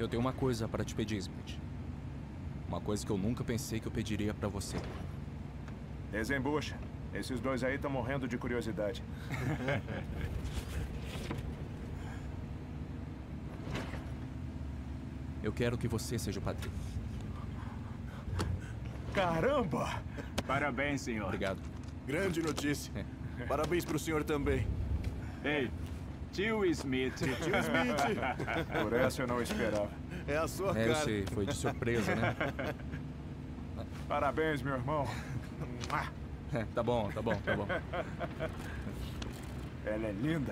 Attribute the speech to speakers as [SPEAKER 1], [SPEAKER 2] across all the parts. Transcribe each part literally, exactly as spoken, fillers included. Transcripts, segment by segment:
[SPEAKER 1] Eu tenho uma coisa para te pedir, Smith. Uma coisa que eu nunca pensei que eu pediria para você.
[SPEAKER 2] Desembucha. Esses dois aí estão morrendo de curiosidade.
[SPEAKER 1] Eu quero que você seja o padrinho.
[SPEAKER 2] Caramba!
[SPEAKER 3] Parabéns, senhor.
[SPEAKER 1] Obrigado.
[SPEAKER 4] Grande notícia. Parabéns pro senhor também.
[SPEAKER 3] Ei, tio Smith.
[SPEAKER 4] Tio Smith.
[SPEAKER 2] Por essa eu não esperava.
[SPEAKER 4] É a sua
[SPEAKER 1] É,
[SPEAKER 4] cara.
[SPEAKER 1] eu sei, foi de surpresa, né?
[SPEAKER 2] Parabéns, meu irmão.
[SPEAKER 1] É, tá bom, tá bom, tá bom.
[SPEAKER 2] Ela é linda.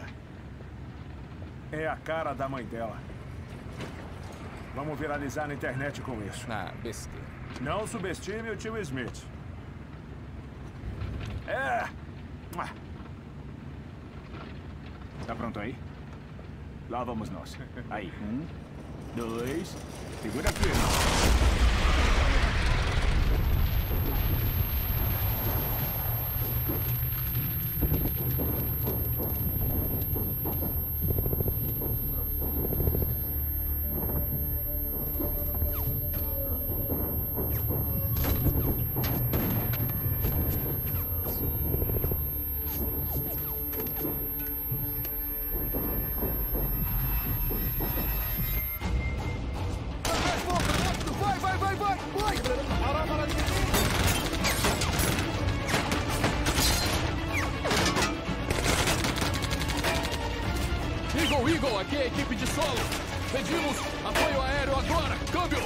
[SPEAKER 2] É a cara da mãe dela. Vamos viralizar na internet com isso.
[SPEAKER 1] Ah, besteira.
[SPEAKER 2] Não subestime o tio Smith. É!
[SPEAKER 3] Tá pronto aí? Lá vamos nós. Aí, um, dois, segura firme.
[SPEAKER 4] Vai, vai, vai, vai! Vai!
[SPEAKER 1] Eagle, Eagle, aqui é a equipe de solo. Pedimos apoio aéreo agora. Câmbio!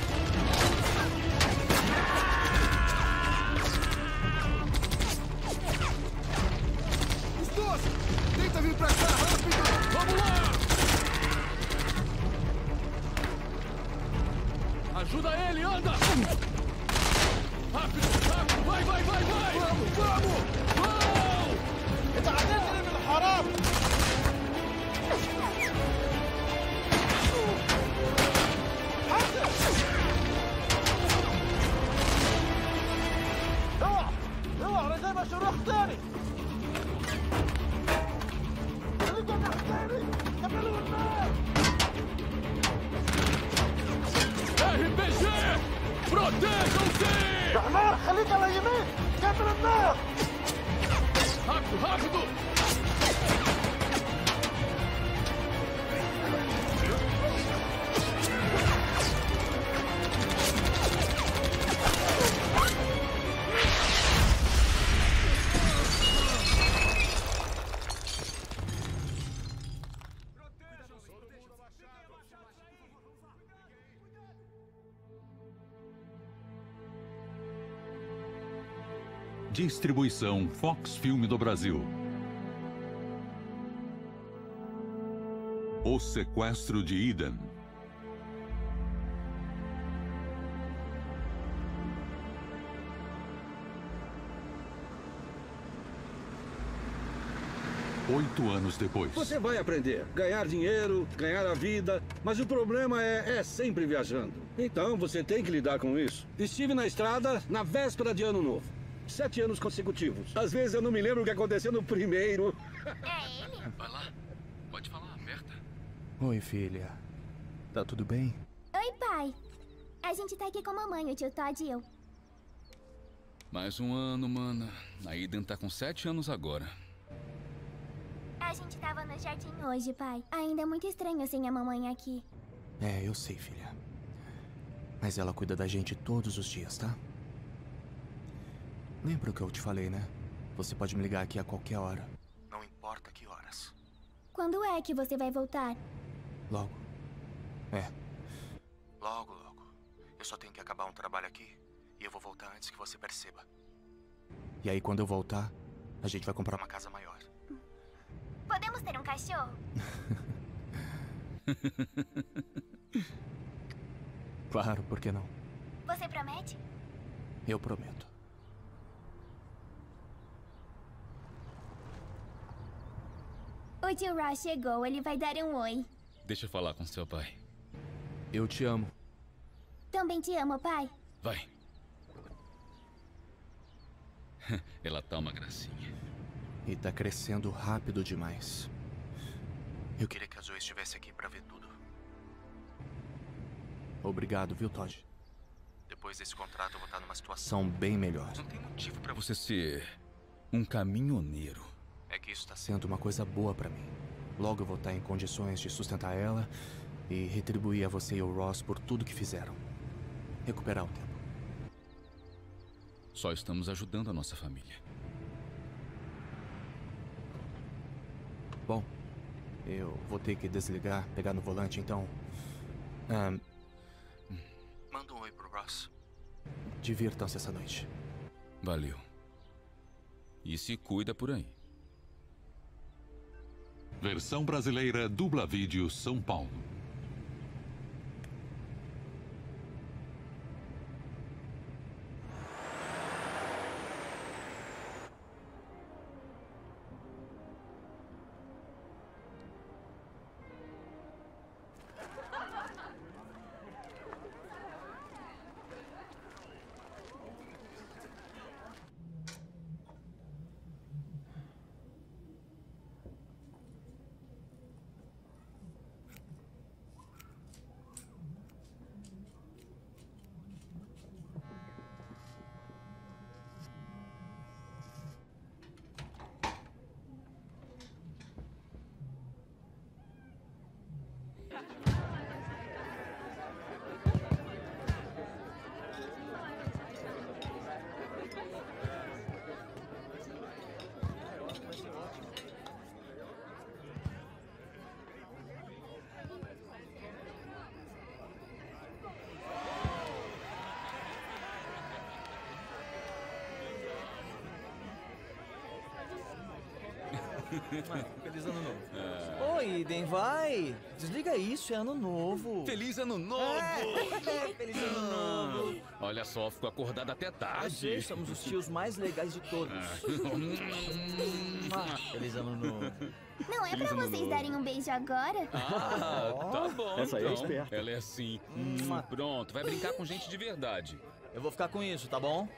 [SPEAKER 4] Os dois! Tenta vir pra cá, rápido!
[SPEAKER 1] Vamos lá! Ajuda ele, anda! Rápido, rápido, vai, vai, vai, vai!
[SPEAKER 4] Vamos, vamos!
[SPEAKER 1] Vamos!
[SPEAKER 4] اتعلمنا من الحرام! اوعى! اوعى انا جايب شروخ تاني! اللي جنح تاني! كملوا النار!
[SPEAKER 1] R P G! Protejam-se!
[SPEAKER 4] عمار خليك على اليمين! كمل النار!
[SPEAKER 1] Rápido, rápido!
[SPEAKER 5] Distribuição Fox Film do Brasil. O Sequestro de Eden. Oito anos depois.
[SPEAKER 6] Você vai aprender, ganhar dinheiro, ganhar a vida, mas o problema é, é sempre viajando. Então você tem que lidar com isso. Estive na estrada na véspera de Ano Novo. Sete anos consecutivos. Às vezes eu não me lembro o que aconteceu no primeiro.
[SPEAKER 7] É ele?
[SPEAKER 1] Vai lá. Pode falar, aberta.
[SPEAKER 8] Oi, filha. Tá tudo bem?
[SPEAKER 7] Oi, pai. A gente tá aqui com a mamãe, o tio Todd e eu.
[SPEAKER 1] Mais um ano, mana. A Eden tá com sete anos agora.
[SPEAKER 7] A gente tava no jardim hoje, pai. Ainda é muito estranho sem a mamãe aqui.
[SPEAKER 8] É, eu sei, filha. Mas ela cuida da gente todos os dias, tá? Lembra o que eu te falei, né? Você pode me ligar aqui a qualquer hora. Não importa que horas.
[SPEAKER 7] Quando é que você vai voltar?
[SPEAKER 8] Logo. É. Logo, logo. Eu só tenho que acabar um trabalho aqui e eu vou voltar antes que você perceba. E aí, quando eu voltar, a gente vai comprar uma casa maior.
[SPEAKER 7] Podemos ter um cachorro?
[SPEAKER 8] Claro, por que não?
[SPEAKER 7] Você promete?
[SPEAKER 8] Eu prometo.
[SPEAKER 7] O tio Ross chegou, ele vai dar um oi.
[SPEAKER 1] Deixa eu falar com seu pai.
[SPEAKER 8] Eu te amo.
[SPEAKER 7] Também te amo, pai.
[SPEAKER 1] Vai. Ela tá uma gracinha.
[SPEAKER 8] E tá crescendo rápido demais. Eu queria que a Zoe estivesse aqui pra ver tudo. Obrigado, viu, Todd? Depois desse contrato eu vou estar numa situação bem melhor.
[SPEAKER 9] Não tem motivo pra você ser um caminhoneiro.
[SPEAKER 8] É que isso tá sendo uma coisa boa pra mim. Logo eu vou estar em condições de sustentar ela e retribuir a você e o Ross por tudo que fizeram. Recuperar o tempo.
[SPEAKER 9] Só estamos ajudando a nossa família.
[SPEAKER 8] Bom, eu vou ter que desligar, pegar no volante, então... Um, manda um oi pro Ross. Divirtam-se essa noite.
[SPEAKER 9] Valeu. E se cuida por aí.
[SPEAKER 5] Versão brasileira Dubla Vídeo São Paulo.
[SPEAKER 10] Feliz ano novo. É. Oi, Eden, vai! Desliga isso, é ano novo.
[SPEAKER 9] Feliz ano novo!
[SPEAKER 10] É, feliz ano novo!
[SPEAKER 9] Olha só, fico acordado até tarde.
[SPEAKER 10] Sei, somos os tios mais legais de todos. Feliz ano novo.
[SPEAKER 7] Não é
[SPEAKER 9] Feliz
[SPEAKER 7] pra vocês
[SPEAKER 9] novo.
[SPEAKER 7] darem um beijo agora?
[SPEAKER 9] Ah, tá bom.
[SPEAKER 10] Essa aí
[SPEAKER 9] então.
[SPEAKER 10] é esperta.
[SPEAKER 9] Ela é assim. Hum, pronto, vai brincar com gente de verdade.
[SPEAKER 10] Eu vou ficar com isso, tá bom?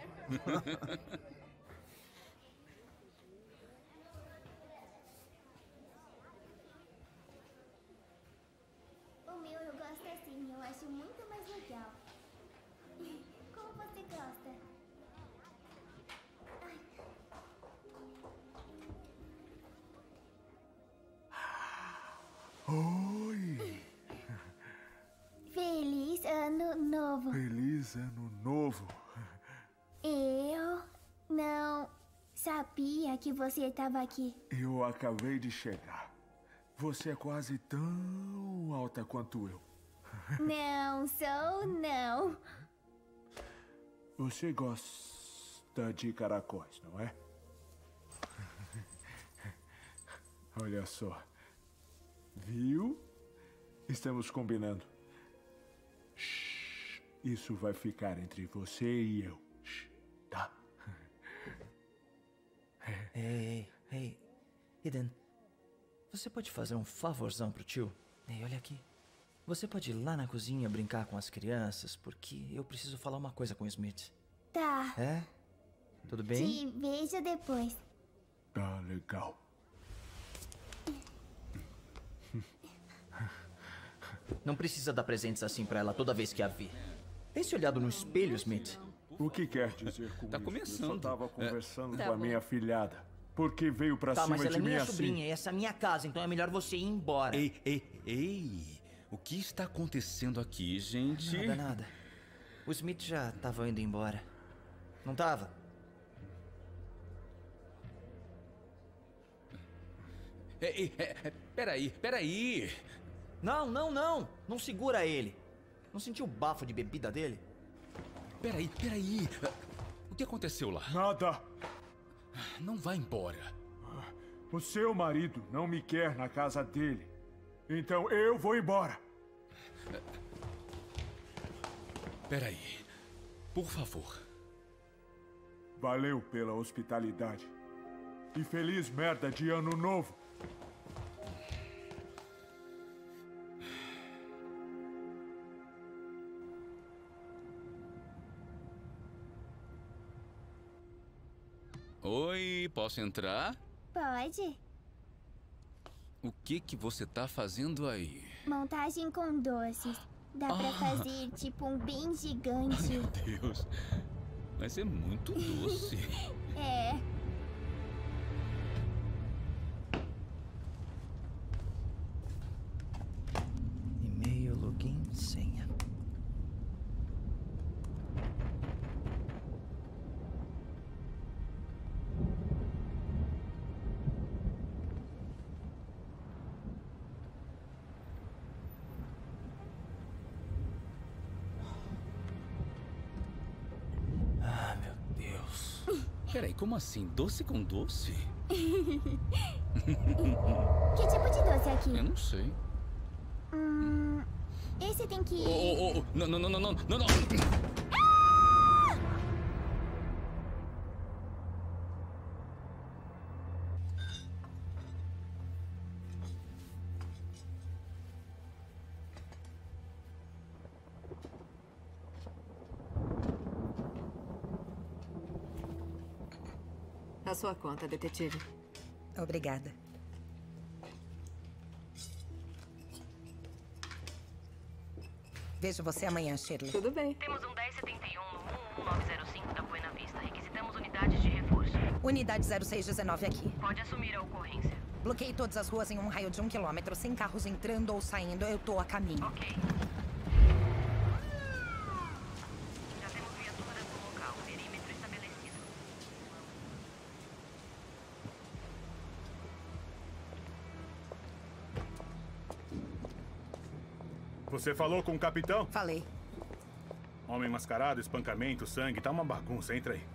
[SPEAKER 7] O meu eu gosto assim, eu acho muito mais legal. Como você gosta? Ai.
[SPEAKER 2] Oi!
[SPEAKER 7] Feliz ano novo.
[SPEAKER 2] Feliz ano novo.
[SPEAKER 7] Eu não sabia que você estava aqui.
[SPEAKER 2] Eu acabei de chegar. Você é quase tão alta quanto eu.
[SPEAKER 7] Não sou, não.
[SPEAKER 2] Você gosta de caracóis, não é? Olha só. Viu? Estamos combinando. Shhh. Isso vai ficar entre você e eu. Shhh. Tá?
[SPEAKER 10] Ei, ei, ei. Eden, você pode fazer um favorzão pro tio? Ei, olha aqui. Você pode ir lá na cozinha brincar com as crianças, porque eu preciso falar uma coisa com o Smith.
[SPEAKER 7] Tá.
[SPEAKER 10] É? Tudo bem?
[SPEAKER 7] Te vejo depois.
[SPEAKER 2] Tá legal.
[SPEAKER 10] Não precisa dar presentes assim pra ela toda vez que a vi. Tem se olhado no espelho, Smith?
[SPEAKER 2] O que quer dizer com
[SPEAKER 9] Tá
[SPEAKER 2] isso?
[SPEAKER 9] começando.
[SPEAKER 2] Eu só tava conversando
[SPEAKER 10] É.
[SPEAKER 2] com
[SPEAKER 10] Tá
[SPEAKER 2] a
[SPEAKER 10] bom.
[SPEAKER 2] minha filhada. Por que veio pra
[SPEAKER 10] Tá,
[SPEAKER 2] cima
[SPEAKER 10] mas ela
[SPEAKER 2] de
[SPEAKER 10] é
[SPEAKER 2] mim
[SPEAKER 10] minha
[SPEAKER 2] assim?
[SPEAKER 10] sobrinha e essa é minha casa, então é melhor você ir embora.
[SPEAKER 9] Ei, ei, ei. O que está acontecendo aqui, gente?
[SPEAKER 10] Nada, nada. O Smith já tava indo embora. Não tava?
[SPEAKER 9] Ei, ei, é, peraí, peraí.
[SPEAKER 10] Não, não, não. Não segura ele. Não sentiu o bafo de bebida dele?
[SPEAKER 9] Peraí, peraí. O que aconteceu lá?
[SPEAKER 2] Nada.
[SPEAKER 9] Não vá embora.
[SPEAKER 2] O seu marido não me quer na casa dele. Então eu vou embora.
[SPEAKER 9] Peraí. Por favor.
[SPEAKER 2] Valeu pela hospitalidade. E feliz merda de ano novo.
[SPEAKER 9] Oi, posso entrar?
[SPEAKER 7] Pode?
[SPEAKER 9] O que que você tá fazendo aí?
[SPEAKER 7] Montagem com doces. Dá pra fazer tipo um bem gigante.
[SPEAKER 9] Meu Deus. Vai ser muito doce.
[SPEAKER 7] É.
[SPEAKER 10] E-mail, login, senha. Ah, meu Deus.
[SPEAKER 9] Peraí, como assim? Doce com doce?
[SPEAKER 7] Que tipo de doce é aqui?
[SPEAKER 9] Eu não sei.
[SPEAKER 7] Hum, esse tem que...
[SPEAKER 9] Oh, oh, oh. Não, não, não, não, não, não, não.
[SPEAKER 11] A sua conta, detetive.
[SPEAKER 12] Obrigada. Vejo você amanhã, Shirley.
[SPEAKER 11] Tudo bem.
[SPEAKER 13] Temos um dez setenta e um no um um nove zero cinco da Buena Vista. Requisitamos unidades de reforço.
[SPEAKER 12] Unidade zero seis dezenove aqui.
[SPEAKER 13] Pode assumir a ocorrência.
[SPEAKER 12] Bloqueei todas as ruas em um raio de um quilômetro, sem carros entrando ou saindo. Eu tô a caminho.
[SPEAKER 13] Ok. Já temos viaturas no local. Perímetro estabelecido.
[SPEAKER 2] Você falou com o capitão?
[SPEAKER 12] Falei.
[SPEAKER 2] Homem mascarado, espancamento, sangue, tá uma bagunça. Entra aí.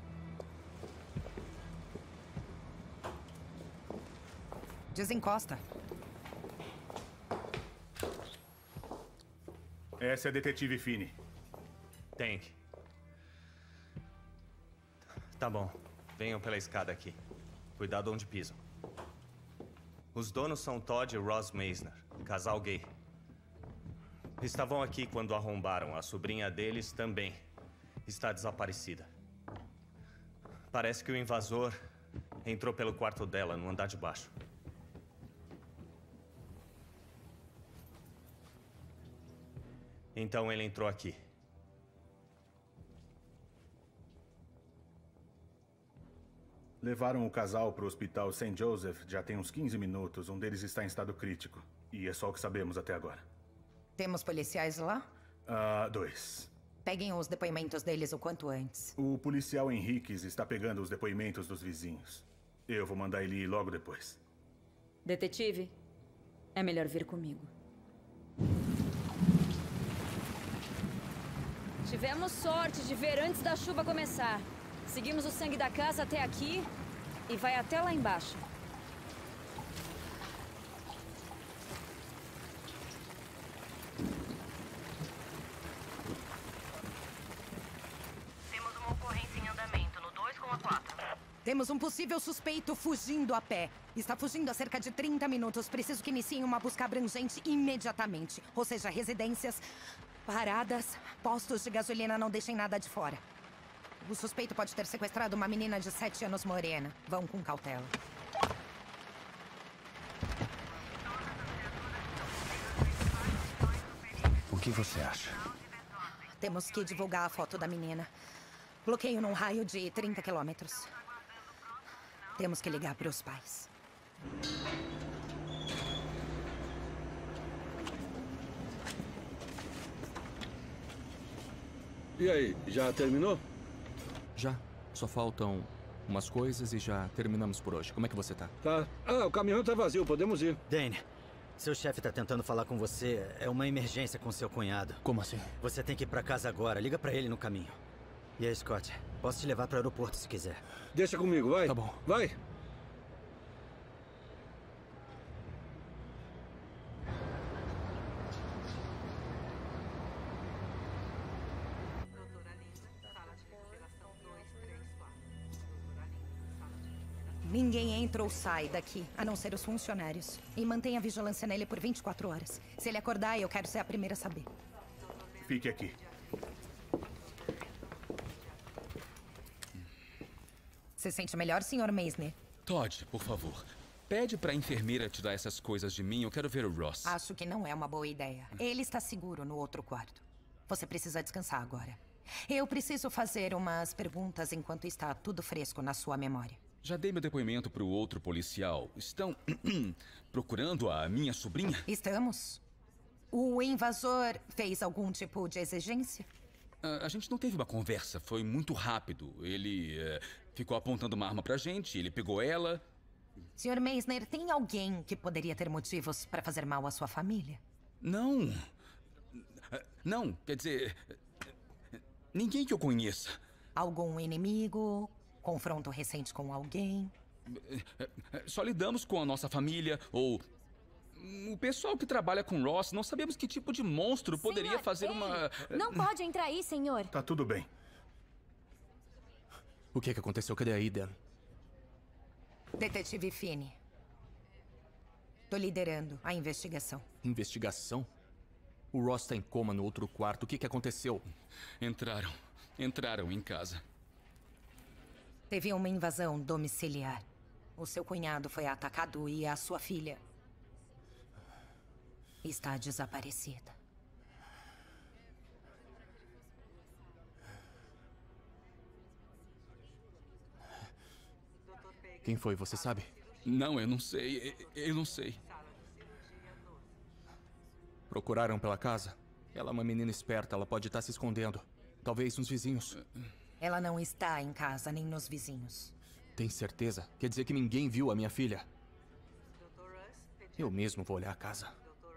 [SPEAKER 12] Desencosta.
[SPEAKER 2] Essa é a detetive Finney.
[SPEAKER 14] Tank. Tá bom. Venham pela escada aqui. Cuidado onde pisam. Os donos são Todd e Ross Meisner, casal gay. Estavam aqui quando arrombaram. A sobrinha deles também está desaparecida. Parece que o invasor entrou pelo quarto dela, no andar de baixo. Então ele entrou aqui.
[SPEAKER 2] Levaram o casal para o hospital Saint Joseph já tem uns quinze minutos. Um deles está em estado crítico. E é só o que sabemos até agora.
[SPEAKER 12] Temos policiais lá?
[SPEAKER 2] Ah, dois.
[SPEAKER 12] Peguem os depoimentos deles o quanto antes.
[SPEAKER 2] O policial Henriques está pegando os depoimentos dos vizinhos. Eu vou mandar ele ir logo depois.
[SPEAKER 11] Detetive, é melhor vir comigo. Tivemos sorte de ver antes da chuva começar. Seguimos o sangue da casa até aqui e vai até lá embaixo.
[SPEAKER 13] Temos uma ocorrência em andamento no dois com a quatro.
[SPEAKER 12] Temos um possível suspeito fugindo a pé. Está fugindo há cerca de trinta minutos. Preciso que iniciem uma busca abrangente imediatamente. Ou seja, residências, paradas, postos de gasolina, não deixem nada de fora. O suspeito pode ter sequestrado uma menina de sete anos morena. Vão com cautela.
[SPEAKER 8] O que você acha?
[SPEAKER 12] Temos que divulgar a foto da menina. Bloqueio num raio de trinta quilômetros. Temos que ligar para os pais.
[SPEAKER 6] E aí, já terminou?
[SPEAKER 15] Já. Só faltam umas coisas e já terminamos por hoje. Como é que você tá?
[SPEAKER 6] Tá. Ah, o caminhão tá vazio, podemos ir.
[SPEAKER 16] Dane, seu chefe tá tentando falar com você. É uma emergência com seu cunhado.
[SPEAKER 15] Como assim?
[SPEAKER 16] Você tem que ir pra casa agora. Liga pra ele no caminho. E aí, Scott? Posso te levar pro aeroporto se quiser.
[SPEAKER 6] Deixa comigo, vai.
[SPEAKER 15] Tá bom.
[SPEAKER 6] Vai.
[SPEAKER 12] Ninguém entra ou sai daqui, a não ser os funcionários. E mantenha a vigilância nele por vinte e quatro horas. Se ele acordar, eu quero ser a primeira a saber.
[SPEAKER 2] Fique aqui.
[SPEAKER 12] Se sente melhor, senhor Meisner?
[SPEAKER 9] Todd, por favor. Pede pra enfermeira tirar essas coisas de mim. Eu quero ver o Ross.
[SPEAKER 12] Acho que não é uma boa ideia. Ele está seguro no outro quarto. Você precisa descansar agora. Eu preciso fazer umas perguntas enquanto está tudo fresco na sua memória.
[SPEAKER 9] Já dei meu depoimento pro outro policial. Estão procurando a minha sobrinha?
[SPEAKER 12] Estamos. O invasor fez algum tipo de exigência?
[SPEAKER 9] A, a gente não teve uma conversa. Foi muito rápido. Ele uh, ficou apontando uma arma pra gente. Ele pegou ela.
[SPEAKER 12] senhor Meisner, tem alguém que poderia ter motivos para fazer mal à sua família?
[SPEAKER 9] Não. Não, quer dizer... Ninguém que eu conheça.
[SPEAKER 12] Algum inimigo? Confronto recente com alguém?
[SPEAKER 9] Só lidamos com a nossa família, ou... O pessoal que trabalha com Ross, não sabemos que tipo de monstro poderia
[SPEAKER 17] Senhor,
[SPEAKER 9] fazer
[SPEAKER 17] ei,
[SPEAKER 9] uma...
[SPEAKER 17] Não pode entrar aí, senhor.
[SPEAKER 2] Tá tudo bem.
[SPEAKER 8] O que é que aconteceu? Cadê a Eden?
[SPEAKER 12] Detetive Finney. Tô liderando a investigação.
[SPEAKER 8] Investigação? O Ross tá em coma no outro quarto. O que que aconteceu?
[SPEAKER 9] Entraram. Entraram em casa.
[SPEAKER 12] Teve uma invasão domiciliar. O seu cunhado foi atacado e a sua filha está desaparecida.
[SPEAKER 8] Quem foi, você sabe?
[SPEAKER 9] Não, eu não sei. Eu não sei.
[SPEAKER 8] Procuraram pela casa? Ela é uma menina esperta, ela pode estar se escondendo. Talvez nos vizinhos.
[SPEAKER 12] Ela não está em casa, nem nos vizinhos.
[SPEAKER 8] Tem certeza? Quer dizer que ninguém viu a minha filha? Eu mesmo vou olhar a casa.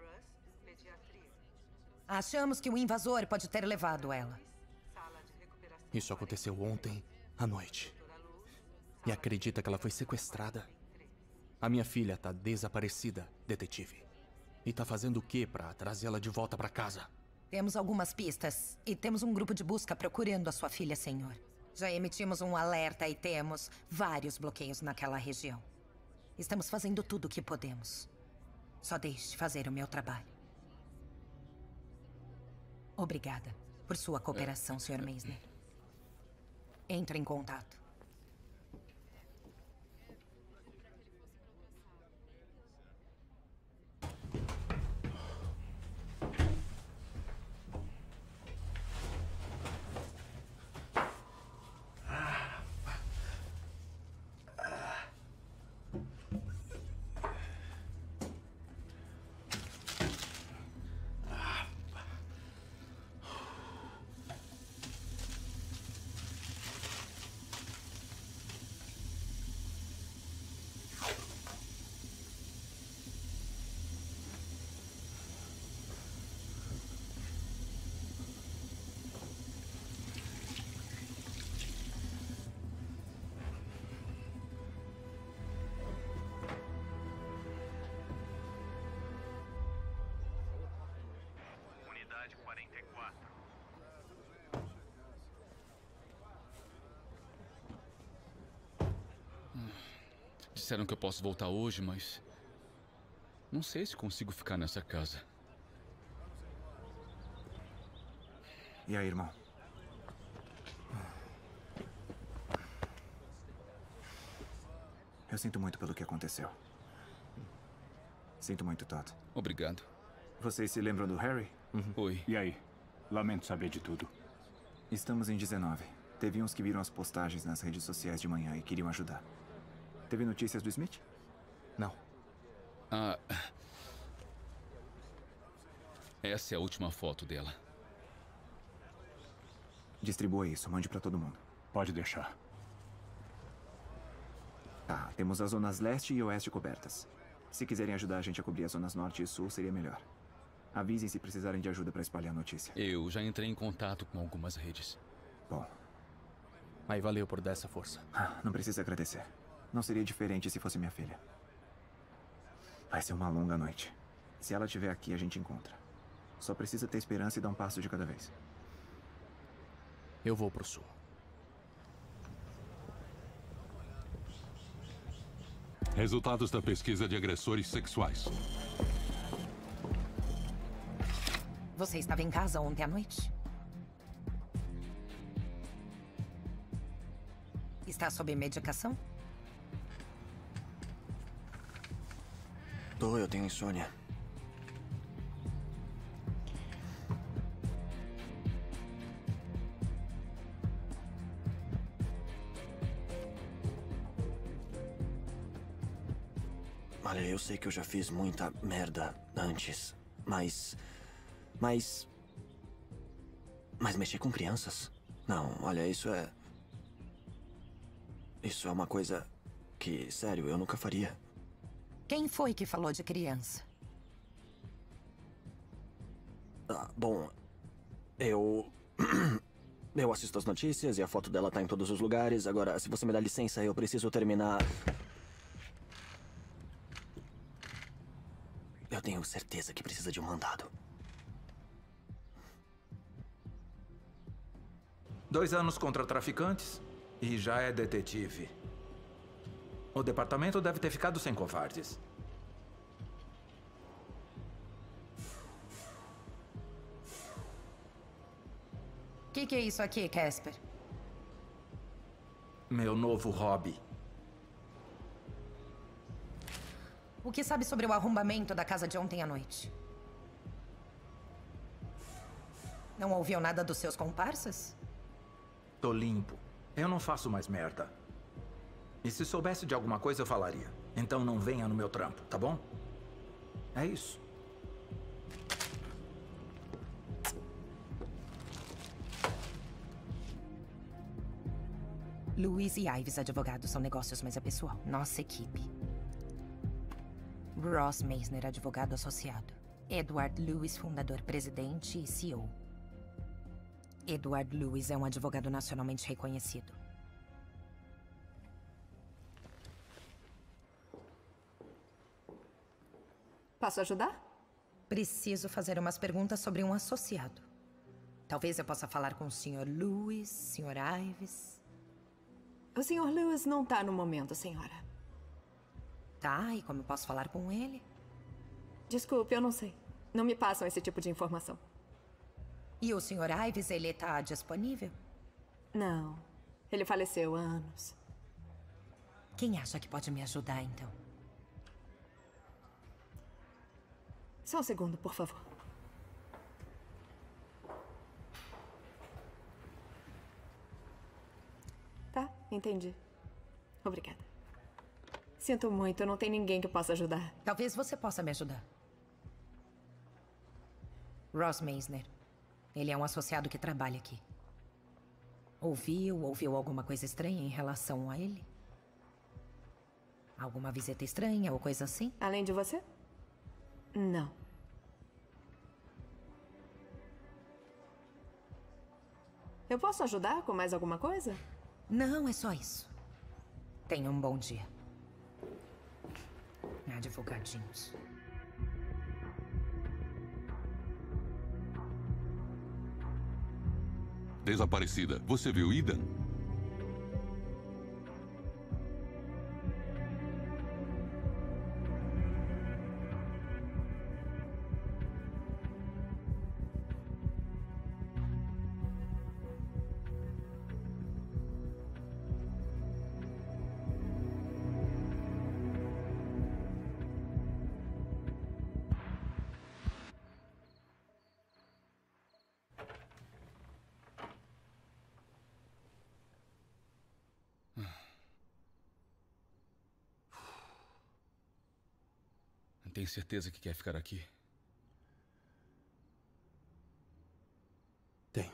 [SPEAKER 12] Achamos que o invasor pode ter levado ela.
[SPEAKER 8] Isso aconteceu ontem à noite. E acredita que ela foi sequestrada? A minha filha tá desaparecida, detetive. E tá fazendo o que pra trazê-la de volta pra casa?
[SPEAKER 12] Temos algumas pistas e temos um grupo de busca procurando a sua filha, senhor. Já emitimos um alerta e temos vários bloqueios naquela região. Estamos fazendo tudo o que podemos. Só deixe fazer o meu trabalho. Obrigada por sua cooperação, senhor Meisner. Entre em contato.
[SPEAKER 9] Disseram que eu posso voltar hoje, mas... Não sei se consigo ficar nessa casa.
[SPEAKER 8] E aí, irmão? Eu sinto muito pelo que aconteceu. Sinto muito, Todd.
[SPEAKER 9] Obrigado.
[SPEAKER 2] Vocês se lembram do Harry?
[SPEAKER 9] Uhum. Oi.
[SPEAKER 2] E aí? Lamento saber de tudo.
[SPEAKER 8] Estamos em dezenove. Teve uns que viram as postagens nas redes sociais de manhã e queriam ajudar. Teve notícias do Smith? Não.
[SPEAKER 9] Ah... Essa é a última foto dela.
[SPEAKER 8] Distribua isso, mande pra todo mundo.
[SPEAKER 2] Pode deixar.
[SPEAKER 8] Tá, temos as zonas leste e oeste cobertas. Se quiserem ajudar a gente a cobrir as zonas norte e sul, seria melhor. Avisem se precisarem de ajuda pra espalhar a notícia.
[SPEAKER 9] Eu já entrei em contato com algumas redes.
[SPEAKER 8] Bom. Aí valeu por dar essa força. Ah, não precisa agradecer. Não seria diferente se fosse minha filha. Vai ser uma longa noite. Se ela estiver aqui, a gente encontra. Só precisa ter esperança e dar um passo de cada vez. Eu vou pro sul.
[SPEAKER 5] Resultados da pesquisa de agressores sexuais.
[SPEAKER 12] Você estava em casa ontem à noite? Está sob medicação?
[SPEAKER 18] perdoa, eu tenho insônia. Olha, eu sei que eu já fiz muita merda antes, mas... Mas... Mas mexer com crianças? Não, olha, isso é... Isso é uma coisa que, sério, eu nunca faria.
[SPEAKER 12] Quem foi que falou de criança?
[SPEAKER 18] Ah, bom, eu... Eu assisto as notícias e a foto dela tá em todos os lugares. Agora, se você me dá licença, eu preciso terminar... Eu tenho certeza que precisa de um mandado.
[SPEAKER 19] Dois anos contra traficantes e já é detetive. O departamento deve ter ficado sem covardes.
[SPEAKER 12] O que, que é isso aqui, Casper?
[SPEAKER 19] Meu novo hobby.
[SPEAKER 12] O que sabe sobre o arrombamento da casa de ontem à noite? Não ouviu nada dos seus comparsas?
[SPEAKER 19] Tô limpo. Eu não faço mais merda. E se soubesse de alguma coisa, eu falaria. Então não venha no meu trampo, tá bom? É isso.
[SPEAKER 12] Lewis e Ives Advogados são negócios, mas é pessoal. Nossa equipe. Ross Meisner, advogado associado. Edward Lewis, fundador, presidente e C E O. Edward Lewis é um advogado nacionalmente reconhecido.
[SPEAKER 20] Posso ajudar?
[SPEAKER 12] Preciso fazer umas perguntas sobre um associado. Talvez eu possa falar com o senhor Lewis, senhor Ives.
[SPEAKER 20] O senhor Lewis não tá no momento, senhora.
[SPEAKER 12] Tá, e como eu posso falar com ele?
[SPEAKER 20] Desculpe, eu não sei. Não me passam esse tipo de informação.
[SPEAKER 12] E o senhor Ives, ele tá disponível?
[SPEAKER 20] Não. Ele faleceu há anos.
[SPEAKER 12] Quem acha que pode me ajudar, então?
[SPEAKER 20] Só um segundo, por favor. Tá, entendi. Obrigada. Sinto muito, não tem ninguém que possa ajudar.
[SPEAKER 12] Talvez você possa me ajudar. Ross Meisner. Ele é um associado que trabalha aqui. Ouviu, ouviu alguma coisa estranha em relação a ele? Alguma visita estranha ou coisa assim?
[SPEAKER 20] Além de você? Não. Eu posso ajudar com mais alguma coisa?
[SPEAKER 12] Não, é só isso. Tenha um bom dia. Advogadinhos.
[SPEAKER 5] Desaparecida. Você viu Eden?
[SPEAKER 9] Tem certeza que quer ficar aqui?
[SPEAKER 18] Tenho.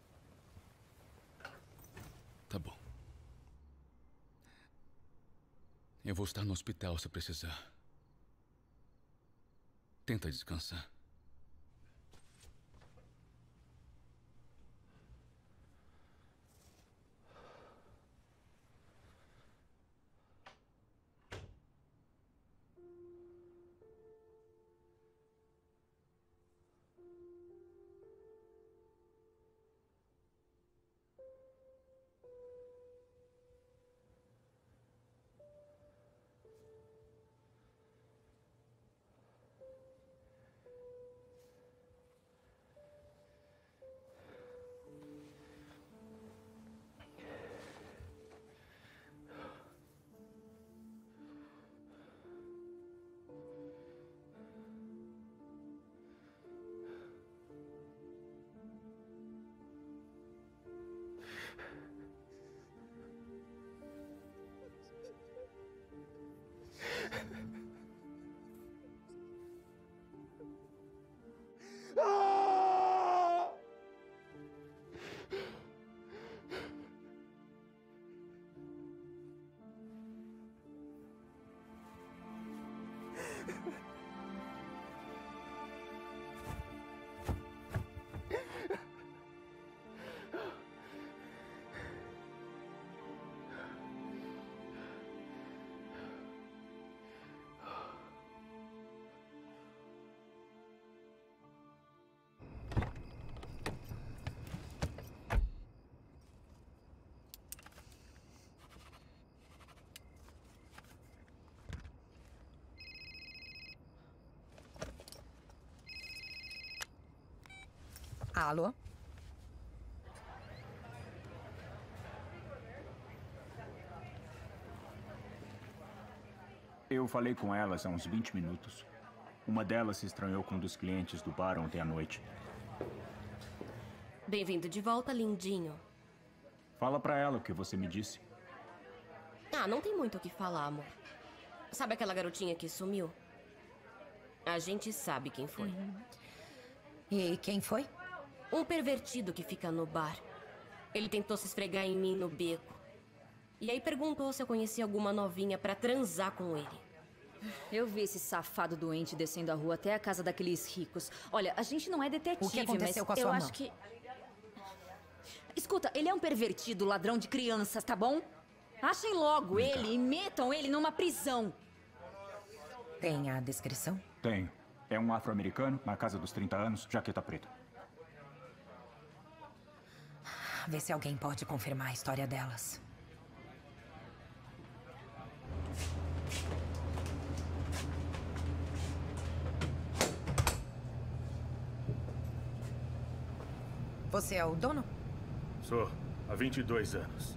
[SPEAKER 9] Tá bom. Eu vou estar no hospital se precisar. Tenta descansar.
[SPEAKER 12] Alô?
[SPEAKER 3] Eu falei com elas há uns vinte minutos. Uma delas se estranhou com um dos clientes do bar ontem à noite.
[SPEAKER 13] Bem-vindo de volta, lindinho.
[SPEAKER 3] Fala pra ela o que você me disse.
[SPEAKER 13] Ah, não tem muito o que falar, amor. Sabe aquela garotinha que sumiu? A gente sabe quem foi.
[SPEAKER 12] Uhum. E quem foi?
[SPEAKER 13] Um pervertido que fica no bar. Ele tentou se esfregar em mim no beco. E aí perguntou se eu conhecia alguma novinha pra transar com ele.
[SPEAKER 11] Eu vi esse safado doente descendo a rua até a casa daqueles ricos. Olha, a gente não é detetive,
[SPEAKER 12] O que aconteceu
[SPEAKER 11] mas
[SPEAKER 12] com a
[SPEAKER 11] eu
[SPEAKER 12] sua
[SPEAKER 11] acho
[SPEAKER 12] mão?
[SPEAKER 11] que... Escuta, ele é um pervertido, ladrão de crianças, tá bom? Achem logo ele e metam ele numa prisão.
[SPEAKER 12] Tem a descrição?
[SPEAKER 3] Tenho. É um afro-americano, na casa dos trinta anos, jaqueta preta.
[SPEAKER 12] Vê se alguém pode confirmar a história delas. Você é o dono?
[SPEAKER 2] Sou, há vinte e dois anos.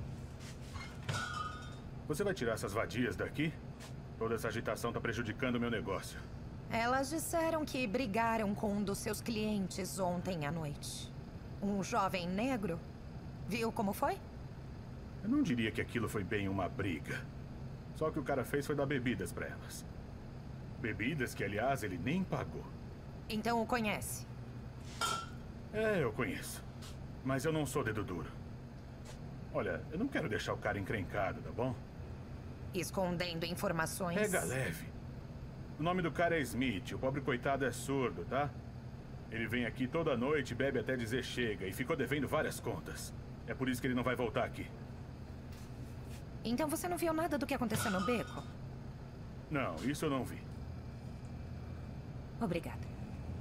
[SPEAKER 2] Você vai tirar essas vadias daqui? Toda essa agitação está prejudicando o meu negócio.
[SPEAKER 12] Elas disseram que brigaram com um dos seus clientes ontem à noite. Um jovem negro. Viu como foi?
[SPEAKER 2] Eu não diria que aquilo foi bem uma briga. Só que o cara fez foi dar bebidas para elas. Bebidas que, aliás, ele nem pagou.
[SPEAKER 12] Então o conhece?
[SPEAKER 2] É, eu conheço. Mas eu não sou dedo duro. Olha, eu não quero deixar o cara encrencado, tá bom?
[SPEAKER 12] Escondendo informações.
[SPEAKER 2] Pega leve. O nome do cara é Smith. O pobre coitado é surdo, tá? Ele vem aqui toda noite, bebe até dizer chega e ficou devendo várias contas. É por isso que ele não vai voltar aqui.
[SPEAKER 12] Então você não viu nada do que aconteceu no beco?
[SPEAKER 2] Não, isso eu não vi.
[SPEAKER 12] Obrigada.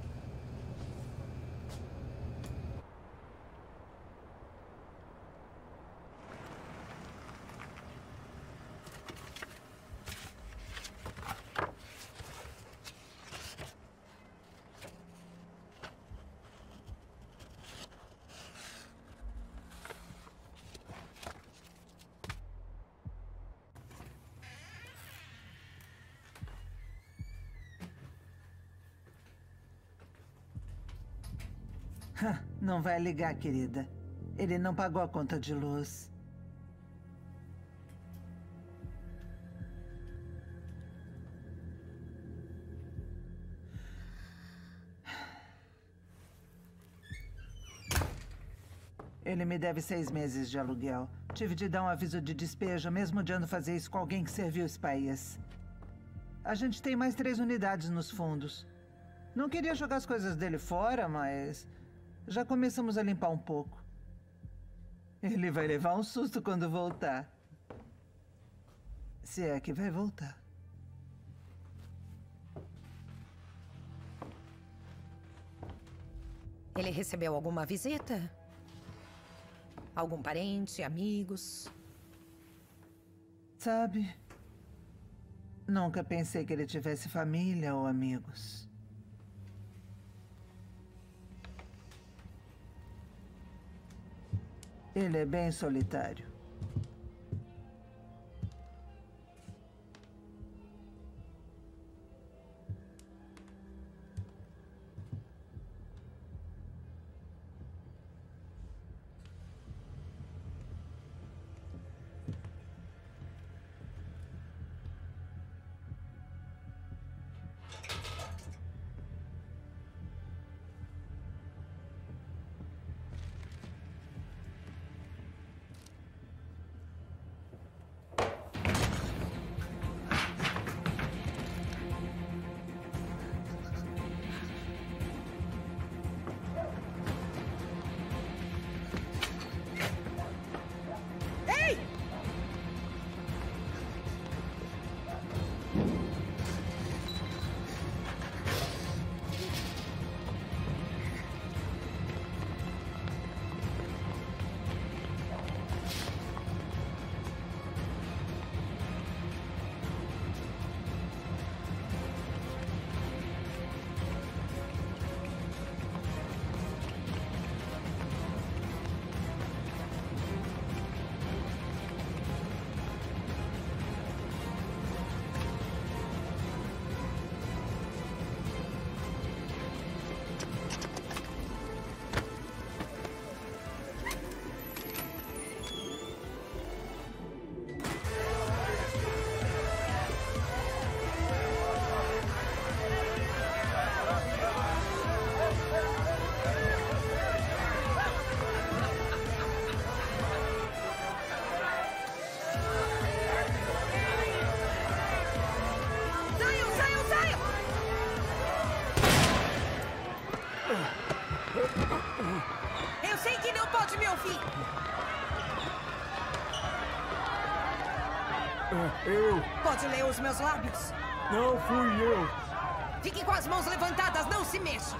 [SPEAKER 21] Não vai ligar, querida. Ele não pagou a conta de luz. Ele me deve seis meses de aluguel. Tive de dar um aviso de despejo, mesmo odiando fazer isso com alguém que serviu esse país. A gente tem mais três unidades nos fundos. Não queria jogar as coisas dele fora, mas... já começamos a limpar um pouco. Ele vai levar um susto quando voltar. Se é que vai voltar.
[SPEAKER 12] Ele recebeu alguma visita? Algum parente, amigos?
[SPEAKER 21] Sabe? Nunca pensei que ele tivesse família ou amigos. Ele é bem solitário.
[SPEAKER 4] É, eu.
[SPEAKER 12] Pode ler os meus lábios?
[SPEAKER 4] Não fui eu.
[SPEAKER 12] Fique com as mãos levantadas, não se mexa.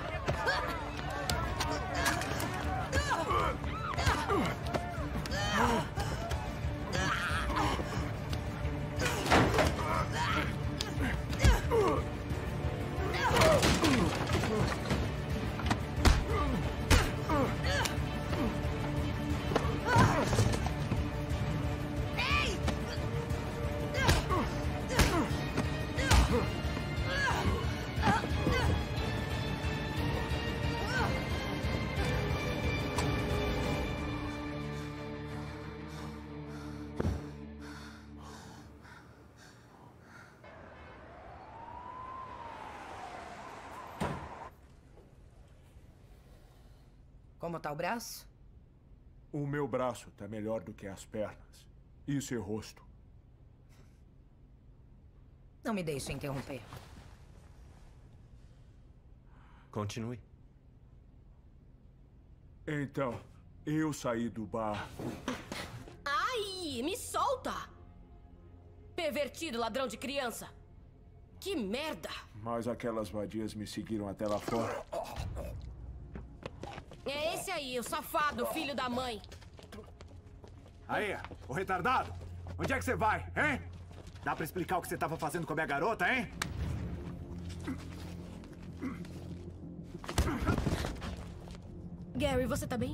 [SPEAKER 12] Como tá o braço?
[SPEAKER 4] O meu braço tá melhor do que as pernas. E esse rosto.
[SPEAKER 12] Não me deixe interromper.
[SPEAKER 14] Continue.
[SPEAKER 4] Então, eu saí do bar.
[SPEAKER 13] Ai, me solta! Pervertido, ladrão de criança. Que merda!
[SPEAKER 4] Mas aquelas vadias me seguiram até lá fora.
[SPEAKER 13] É esse aí, o safado, filho da mãe.
[SPEAKER 22] Aí, o retardado. Onde é que você vai, hein? Dá pra explicar o que você tava fazendo com a minha garota, hein?
[SPEAKER 13] Gary, você tá bem?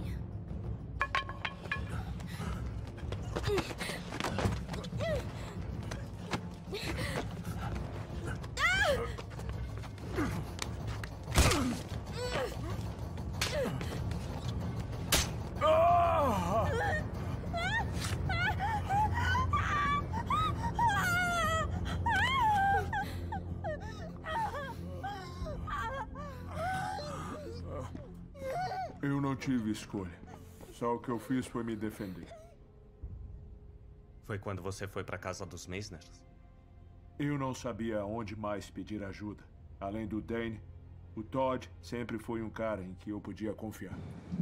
[SPEAKER 4] Eu não tive escolha. Só o que eu fiz foi me defender.
[SPEAKER 14] Foi quando você foi pra casa dos Meisners?
[SPEAKER 4] Eu não sabia onde mais pedir ajuda. Além do Dane, o Todd sempre foi um cara em que eu podia confiar.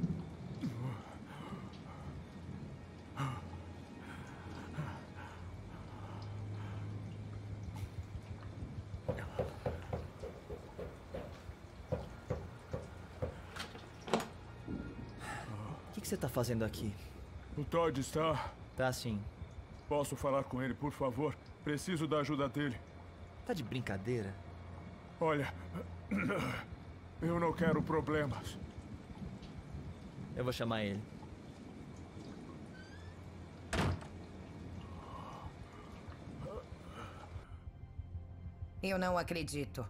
[SPEAKER 10] O que você tá fazendo aqui?
[SPEAKER 4] O Todd está...
[SPEAKER 10] Tá sim.
[SPEAKER 4] Posso falar com ele, por favor? Preciso da ajuda dele.
[SPEAKER 10] Tá de brincadeira?
[SPEAKER 4] Olha, eu não quero problemas.
[SPEAKER 10] Eu vou chamar ele.
[SPEAKER 12] Eu não acredito.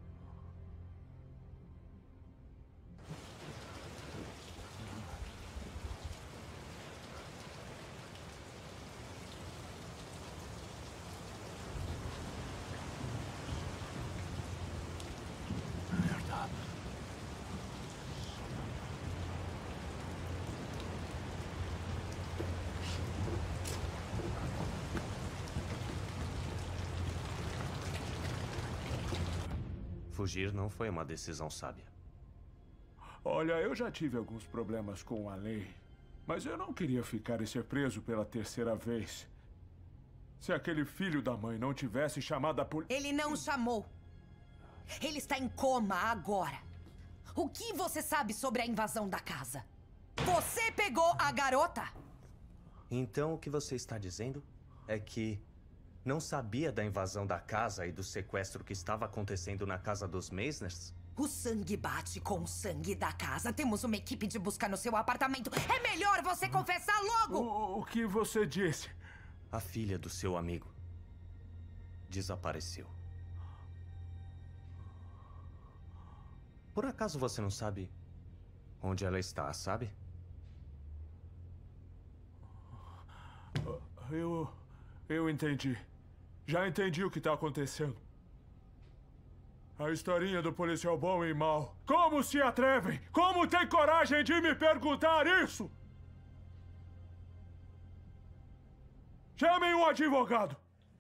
[SPEAKER 14] Fugir não foi uma decisão sábia.
[SPEAKER 4] Olha, eu já tive alguns problemas com a lei. Mas eu não queria ficar e ser preso pela terceira vez. Se aquele filho da mãe não tivesse chamado a polícia...
[SPEAKER 12] Ele não chamou. Ele está em coma agora. O que você sabe sobre a invasão da casa? Você pegou a garota?
[SPEAKER 14] Então o que você está dizendo é que não sabia da invasão da casa e do sequestro que estava acontecendo na casa dos Meisners?
[SPEAKER 12] O sangue bate com o sangue da casa. Temos uma equipe de busca no seu apartamento. É melhor você confessar logo!
[SPEAKER 4] O, o que você disse?
[SPEAKER 14] A filha do seu amigo desapareceu. Por acaso você não sabe onde ela está, sabe?
[SPEAKER 4] Eu... eu entendi. Já entendi o que está acontecendo. A historinha do policial bom e mau. Como se atrevem? Como tem coragem de me perguntar isso? Chamem um advogado.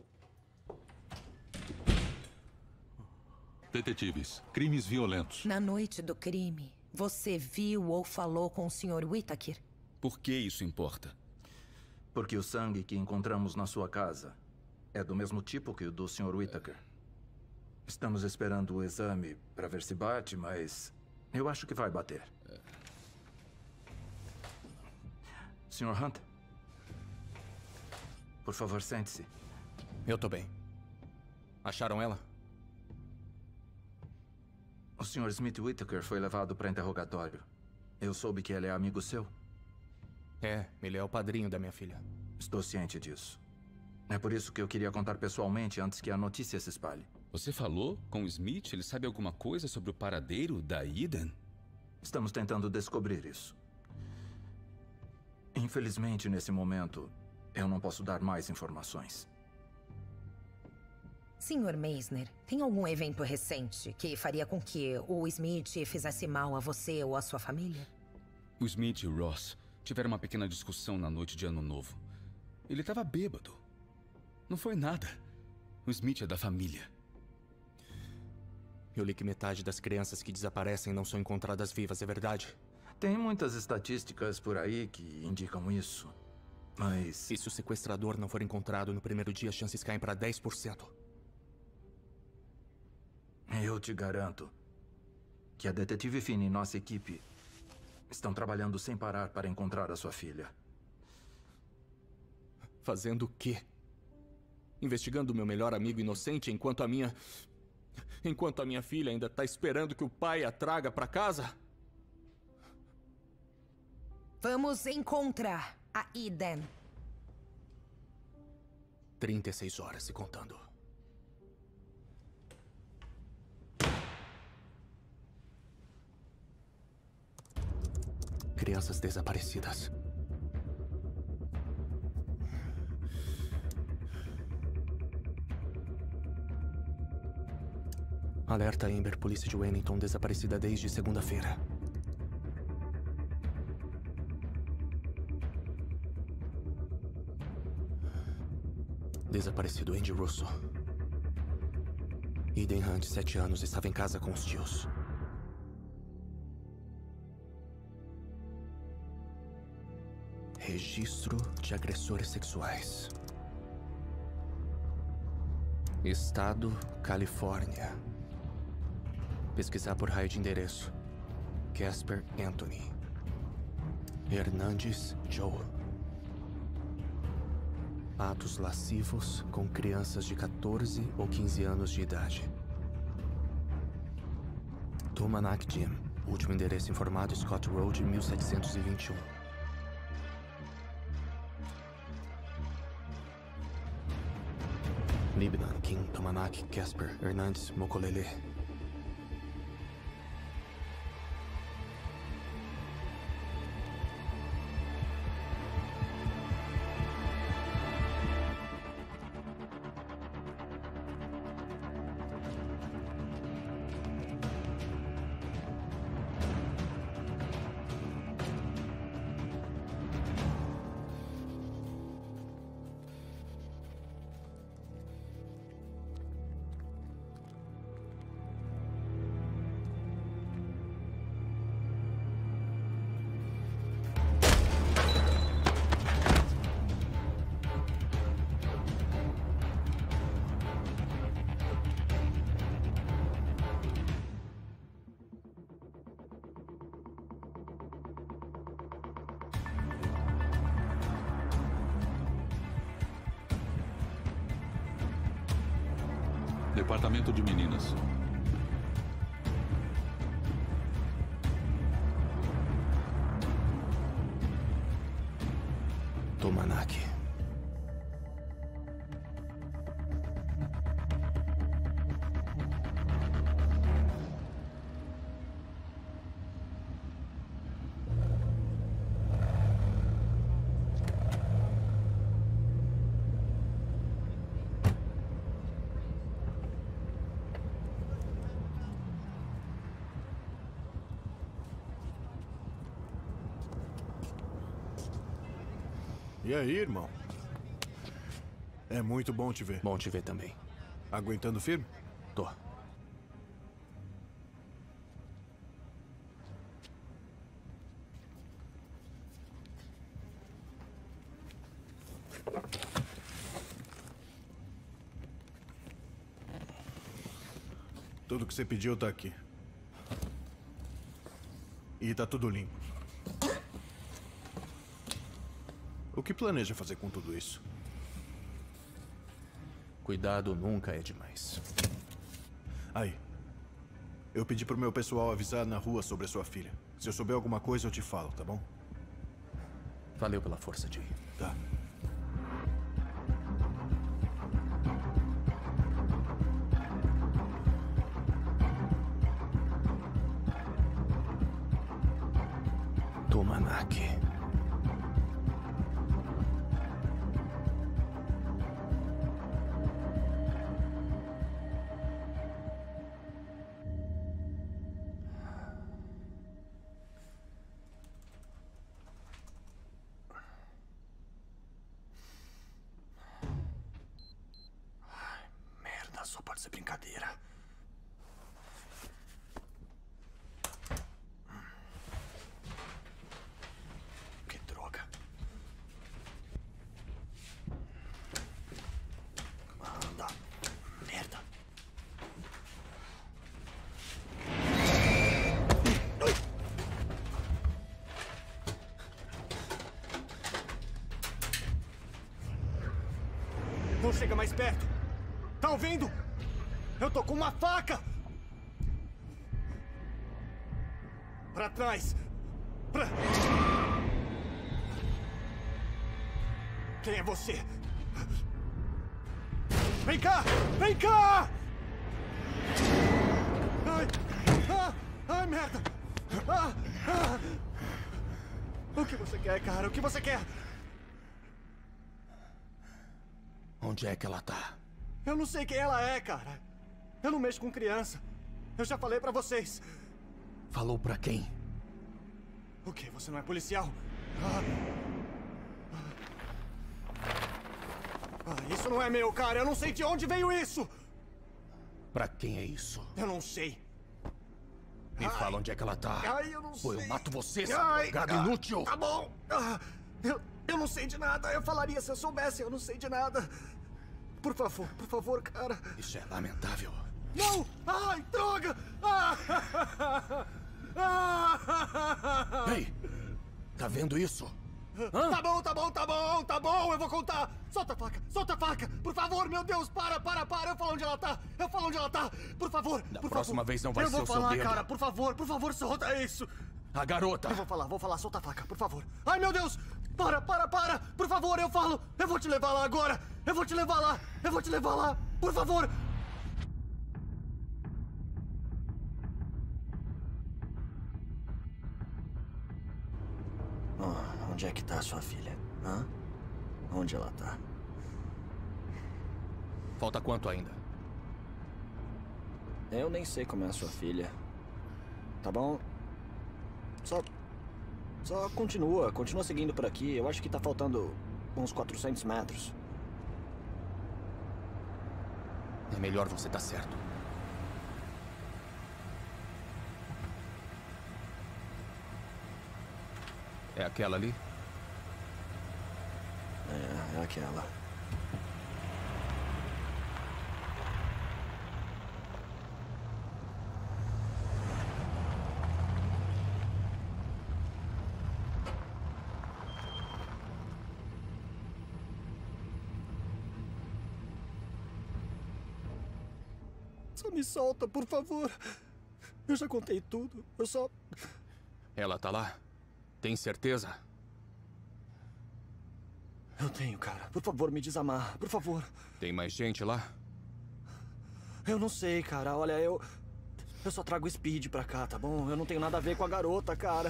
[SPEAKER 5] Detetives, crimes violentos.
[SPEAKER 12] Na noite do crime, você viu ou falou com o senhor Whittaker?
[SPEAKER 9] Por que isso importa?
[SPEAKER 19] Porque o sangue que encontramos na sua casa é do mesmo tipo que o do senhor Whittaker. Estamos esperando o exame para ver se bate, mas eu acho que vai bater. senhor Hunt? Por favor, sente-se.
[SPEAKER 15] Eu tô bem. Acharam ela?
[SPEAKER 19] O senhor Smith Whittaker foi levado para interrogatório. Eu soube que ele é amigo seu.
[SPEAKER 15] É, ele é o padrinho da minha filha.
[SPEAKER 19] Estou ciente disso. É por isso que eu queria contar pessoalmente antes que a notícia se espalhe.
[SPEAKER 9] Você falou com o Smith? Ele sabe alguma coisa sobre o paradeiro da Eden?
[SPEAKER 19] Estamos tentando descobrir isso. Infelizmente, nesse momento, eu não posso dar mais informações.
[SPEAKER 12] senhor Meisner, tem algum evento recente que faria com que o Smith fizesse mal a você ou a sua família?
[SPEAKER 9] O Smith e o Ross tiveram uma pequena discussão na noite de Ano Novo. Ele estava bêbado. Não foi nada. O Smith é da família.
[SPEAKER 15] Eu li que metade das crianças que desaparecem não são encontradas vivas, é verdade?
[SPEAKER 19] Tem muitas estatísticas por aí que indicam isso, mas...
[SPEAKER 15] E se o sequestrador não for encontrado no primeiro dia, as chances caem para dez por cento.
[SPEAKER 19] Eu te garanto que a detetive Finn e nossa equipe estão trabalhando sem parar para encontrar a sua filha.
[SPEAKER 15] Fazendo o quê? Investigando o meu melhor amigo inocente enquanto a minha... Enquanto a minha filha ainda está esperando que o pai a traga para casa?
[SPEAKER 12] Vamos encontrar a Eden.
[SPEAKER 15] trinta e seis horas e contando. Crianças desaparecidas. Alerta Amber, polícia de Wellington, desaparecida desde segunda-feira. Desaparecido Andy Russo. Eden Hunt, sete anos, estava em casa com os tios. Registro de agressores sexuais. Estado, Califórnia. Pesquisar por raio de endereço. Casper Anthony. Hernandes Joe. Atos lascivos com crianças de quatorze ou quinze anos de idade. Tomanak Jim. Último endereço informado, Scott Road, mil setecentos e vinte e um. Libnan, King, Tomanak, Casper, Hernandes, Mokolele.
[SPEAKER 5] Departamento de Meninas.
[SPEAKER 15] Tomanak.
[SPEAKER 1] E aí, irmão? É muito bom te ver.
[SPEAKER 15] Bom te ver também.
[SPEAKER 1] Aguentando firme?
[SPEAKER 15] Tô.
[SPEAKER 1] Tudo que você pediu tá aqui. E tá tudo limpo. O que planeja fazer com tudo isso?
[SPEAKER 15] Cuidado nunca é demais.
[SPEAKER 1] Aí. Eu pedi pro meu pessoal avisar na rua sobre a sua filha. Se eu souber alguma coisa, eu te falo, tá bom?
[SPEAKER 15] Valeu pela força, Jay.
[SPEAKER 1] Tá.
[SPEAKER 15] Tumanaki.
[SPEAKER 18] Merda, só pode ser brincadeira. Que droga. Anda. Merda.
[SPEAKER 22] Não chega mais perto. Tá ouvindo? Eu tô com uma faca! Pra trás! Pra... Quem é você? Vem cá! Vem cá! Ai! Ah, ai, merda! Ah, ah. O que você quer, cara? O que você quer?
[SPEAKER 15] Onde é que ela tá?
[SPEAKER 22] Eu não sei quem ela é, cara. Eu não mexo com criança. Eu já falei pra vocês.
[SPEAKER 15] Falou pra quem?
[SPEAKER 22] O quê? Você não é policial? Ah. Ah, isso não é meu, cara. Eu não sei de onde veio isso.
[SPEAKER 15] Pra quem é isso?
[SPEAKER 22] Eu não sei.
[SPEAKER 15] Me
[SPEAKER 22] Ai.
[SPEAKER 15] fala onde é que ela tá.
[SPEAKER 22] Ai, eu não
[SPEAKER 15] Ou
[SPEAKER 22] sei.
[SPEAKER 15] eu mato você, seu
[SPEAKER 22] Ai,
[SPEAKER 15] drogado
[SPEAKER 22] ah,
[SPEAKER 15] inútil.
[SPEAKER 22] Tá bom. Ah, eu, eu não sei de nada. Eu falaria se eu soubesse. Eu não sei de nada. Por favor, por favor, cara.
[SPEAKER 15] Isso é lamentável.
[SPEAKER 22] Não! Ai, droga! Ah! Ah!
[SPEAKER 15] Ei! Tá vendo isso?
[SPEAKER 22] Hã? Tá bom, tá bom, tá bom, tá bom, eu vou contar! Solta a faca, solta a faca! Por favor, meu Deus, para, para, para! Eu falo onde ela tá! Eu falo onde ela tá! Por favor,
[SPEAKER 15] Da
[SPEAKER 22] por
[SPEAKER 15] próxima
[SPEAKER 22] favor.
[SPEAKER 15] vez não vai
[SPEAKER 22] eu
[SPEAKER 15] ser o
[SPEAKER 22] vou
[SPEAKER 15] seu
[SPEAKER 22] falar,
[SPEAKER 15] dedo.
[SPEAKER 22] cara, por favor, por favor, solta isso!
[SPEAKER 15] A garota!
[SPEAKER 22] Eu vou falar, vou falar, solta a faca, por favor. Ai, meu Deus! Para, para, para! Por favor, eu falo! Eu vou te levar lá agora! Eu vou te levar lá! Eu vou te levar lá! Por favor!
[SPEAKER 18] Oh, onde é que tá a sua filha? Hã? Onde ela tá?
[SPEAKER 15] Falta quanto ainda?
[SPEAKER 18] Eu nem sei como é a sua filha. Tá bom? Só... Só continua, continua seguindo por aqui. Eu acho que tá faltando uns quatrocentos metros.
[SPEAKER 15] É melhor você estar certo. É aquela ali?
[SPEAKER 18] É, é aquela.
[SPEAKER 22] Só me solta, por favor. Eu já contei tudo. Eu só...
[SPEAKER 15] Ela tá lá? Tem certeza?
[SPEAKER 22] Eu tenho, cara. Por favor, me desamarra. Por favor.
[SPEAKER 15] Tem mais gente lá?
[SPEAKER 22] Eu não sei, cara. Olha, eu... Eu só trago Speed pra cá, tá bom? Eu não tenho nada a ver com a garota, cara.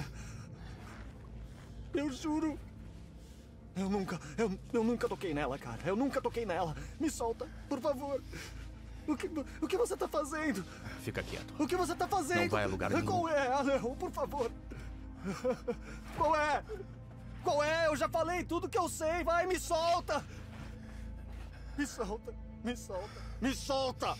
[SPEAKER 22] Eu juro. Eu nunca... Eu, eu nunca toquei nela, cara. Eu nunca toquei nela. Me solta, por favor. O que, o que você tá fazendo?
[SPEAKER 15] Fica quieto.
[SPEAKER 22] O que você tá fazendo?
[SPEAKER 15] Não vai a lugar nenhum.
[SPEAKER 22] Qual é? Ah, não, por favor. Qual é? Qual é? Eu já falei tudo que eu sei. Vai, me solta. Me solta. Me solta. Me solta.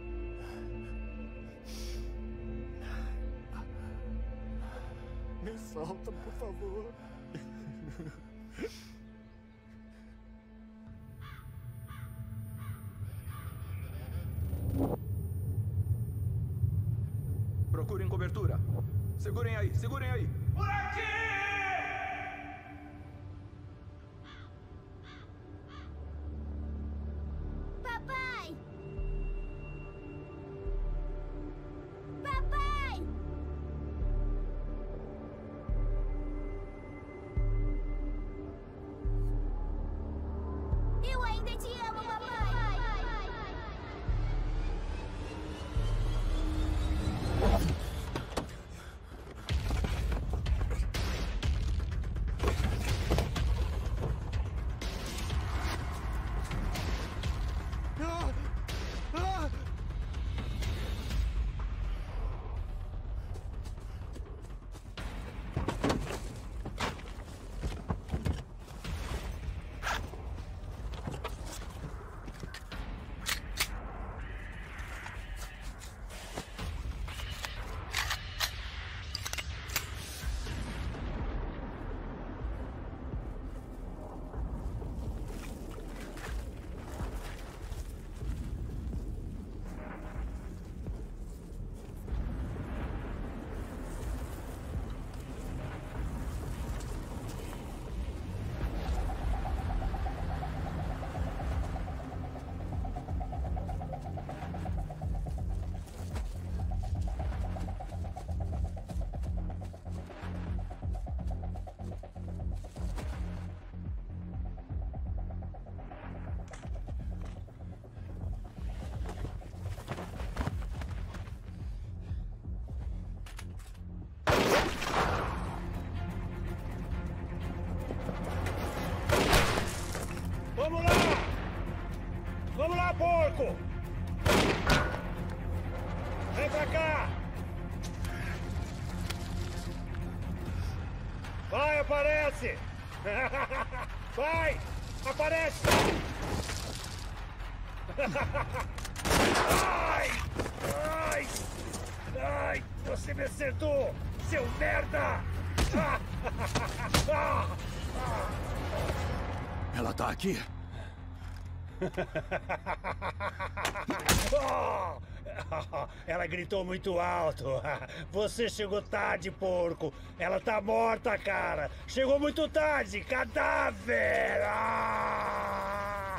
[SPEAKER 22] Me solta. solta, por favor.
[SPEAKER 19] Procurem cobertura. Segurem aí, segurem aí.
[SPEAKER 7] Por aqui!
[SPEAKER 16] Papai! Papai! Eu ainda te amo, papai!
[SPEAKER 7] Vamos lá! Vamos lá, porco! Vem pra cá! Vai, aparece! Vai! Aparece! Ai! Ai! Ai! Você me acertou! Seu merda!
[SPEAKER 15] Ela tá aqui?
[SPEAKER 7] Oh! Ela gritou muito alto. Você chegou tarde, porco. Ela tá morta, cara. Chegou muito tarde. Cadáver! Ah!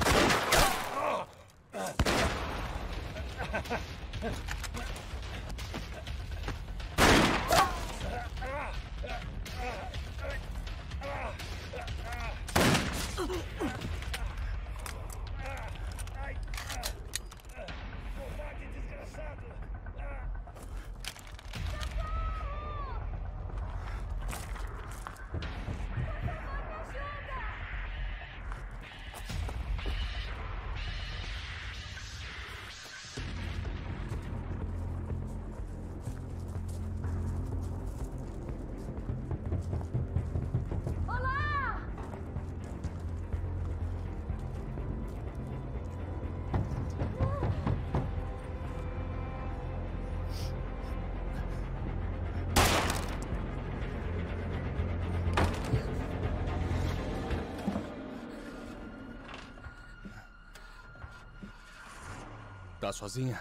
[SPEAKER 15] Tá sozinha?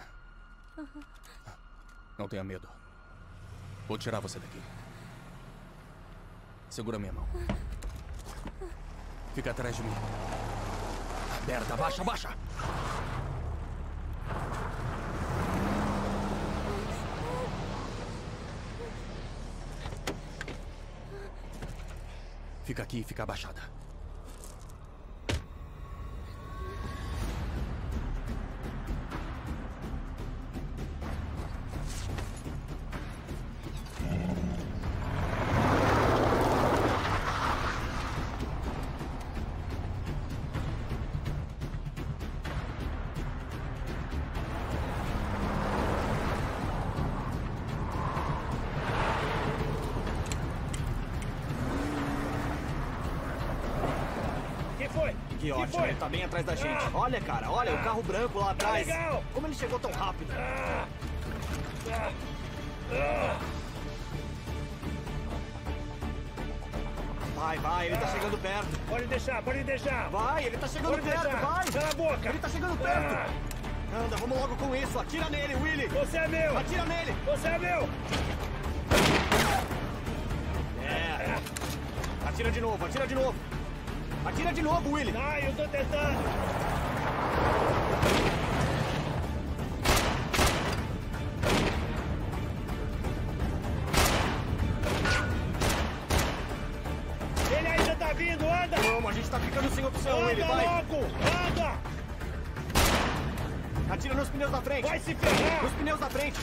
[SPEAKER 15] Não tenha medo. Vou tirar você daqui. Segura minha mão. Fica atrás de mim. Aperta, abaixa, abaixa! Fica aqui e fica abaixada.
[SPEAKER 18] Que ótimo, ele tá bem atrás da gente.
[SPEAKER 7] Ah!
[SPEAKER 18] Olha, cara, olha, o carro branco lá atrás.
[SPEAKER 7] Tá legal.
[SPEAKER 18] Como ele chegou tão rápido?
[SPEAKER 7] Ah! Ah! Ah!
[SPEAKER 22] Vai, vai, ele tá chegando perto.
[SPEAKER 7] Pode deixar, pode deixar.
[SPEAKER 22] Vai, ele tá chegando
[SPEAKER 7] Pode
[SPEAKER 22] perto,
[SPEAKER 7] deixar.
[SPEAKER 22] vai.
[SPEAKER 7] Cala a boca.
[SPEAKER 22] Ele tá chegando perto.
[SPEAKER 7] Ah.
[SPEAKER 22] Anda, vamos logo com isso. Atira nele, Willy.
[SPEAKER 7] Você é meu.
[SPEAKER 22] Atira nele.
[SPEAKER 7] Você é meu.
[SPEAKER 22] É. Atira de novo, atira de novo. Atira de novo, Willy.
[SPEAKER 7] Ai, eu tô tentando. Ele ainda tá vindo, anda.
[SPEAKER 22] Vamos, a gente tá ficando sem opção,
[SPEAKER 7] anda
[SPEAKER 22] Willy, vai.
[SPEAKER 7] logo, anda.
[SPEAKER 22] Atira nos pneus da frente.
[SPEAKER 7] Vai se ferrar.
[SPEAKER 22] Nos pneus da frente.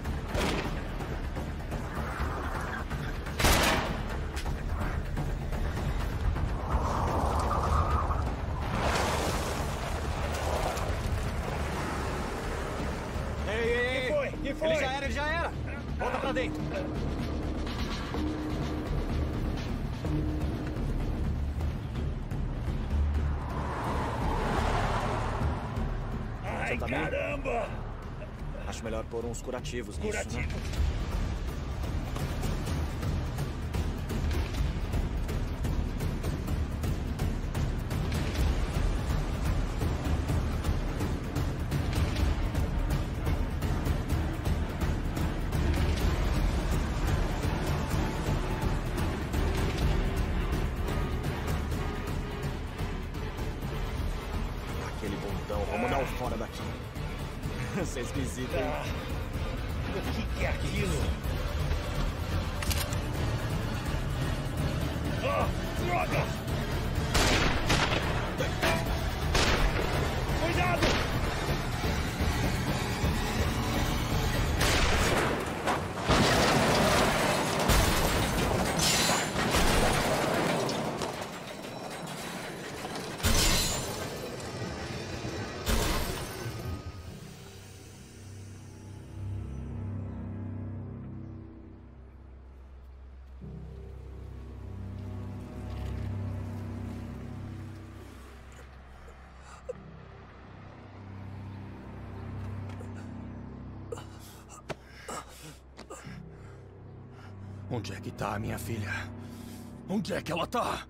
[SPEAKER 22] Ei, ei, ei.
[SPEAKER 7] Que foi? Que foi?
[SPEAKER 22] Ele já era, ele já era. Volta pra dentro.
[SPEAKER 7] Ai,
[SPEAKER 22] Você tá bem?
[SPEAKER 7] caramba.
[SPEAKER 22] Acho melhor pôr uns curativos nisso,
[SPEAKER 7] Curativo.
[SPEAKER 22] né? Aquele bundão, vamos dar o fora daqui. Você é esquisito, hein?
[SPEAKER 7] Ah, o que, que é aquilo? Ah, droga! Cuidado!
[SPEAKER 15] Onde é que tá a minha filha? Onde é que ela tá?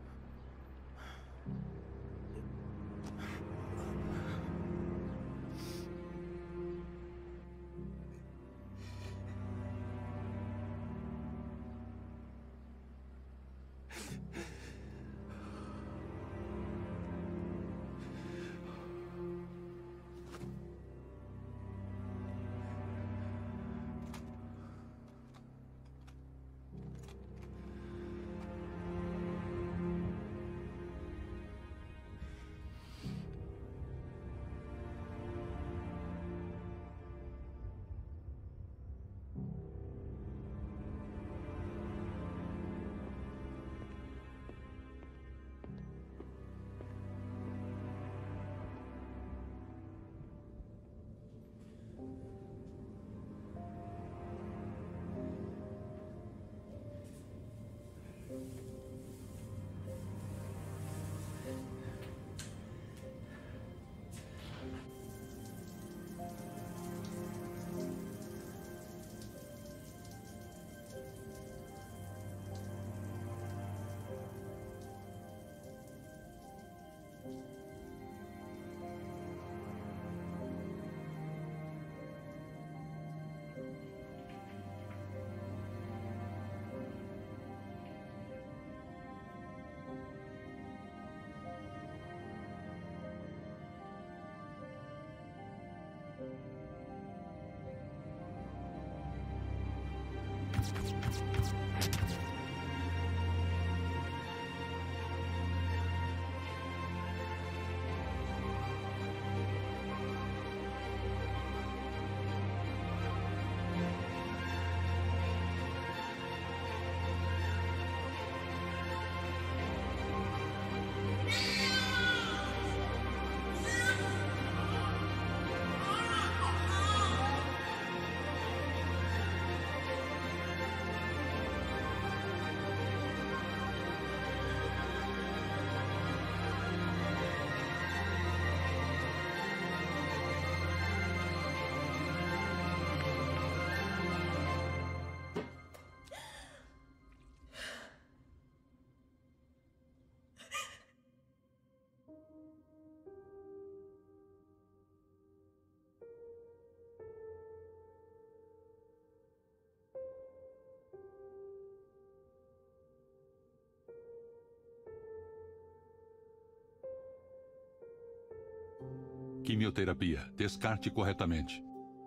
[SPEAKER 5] Quimioterapia. Descarte corretamente.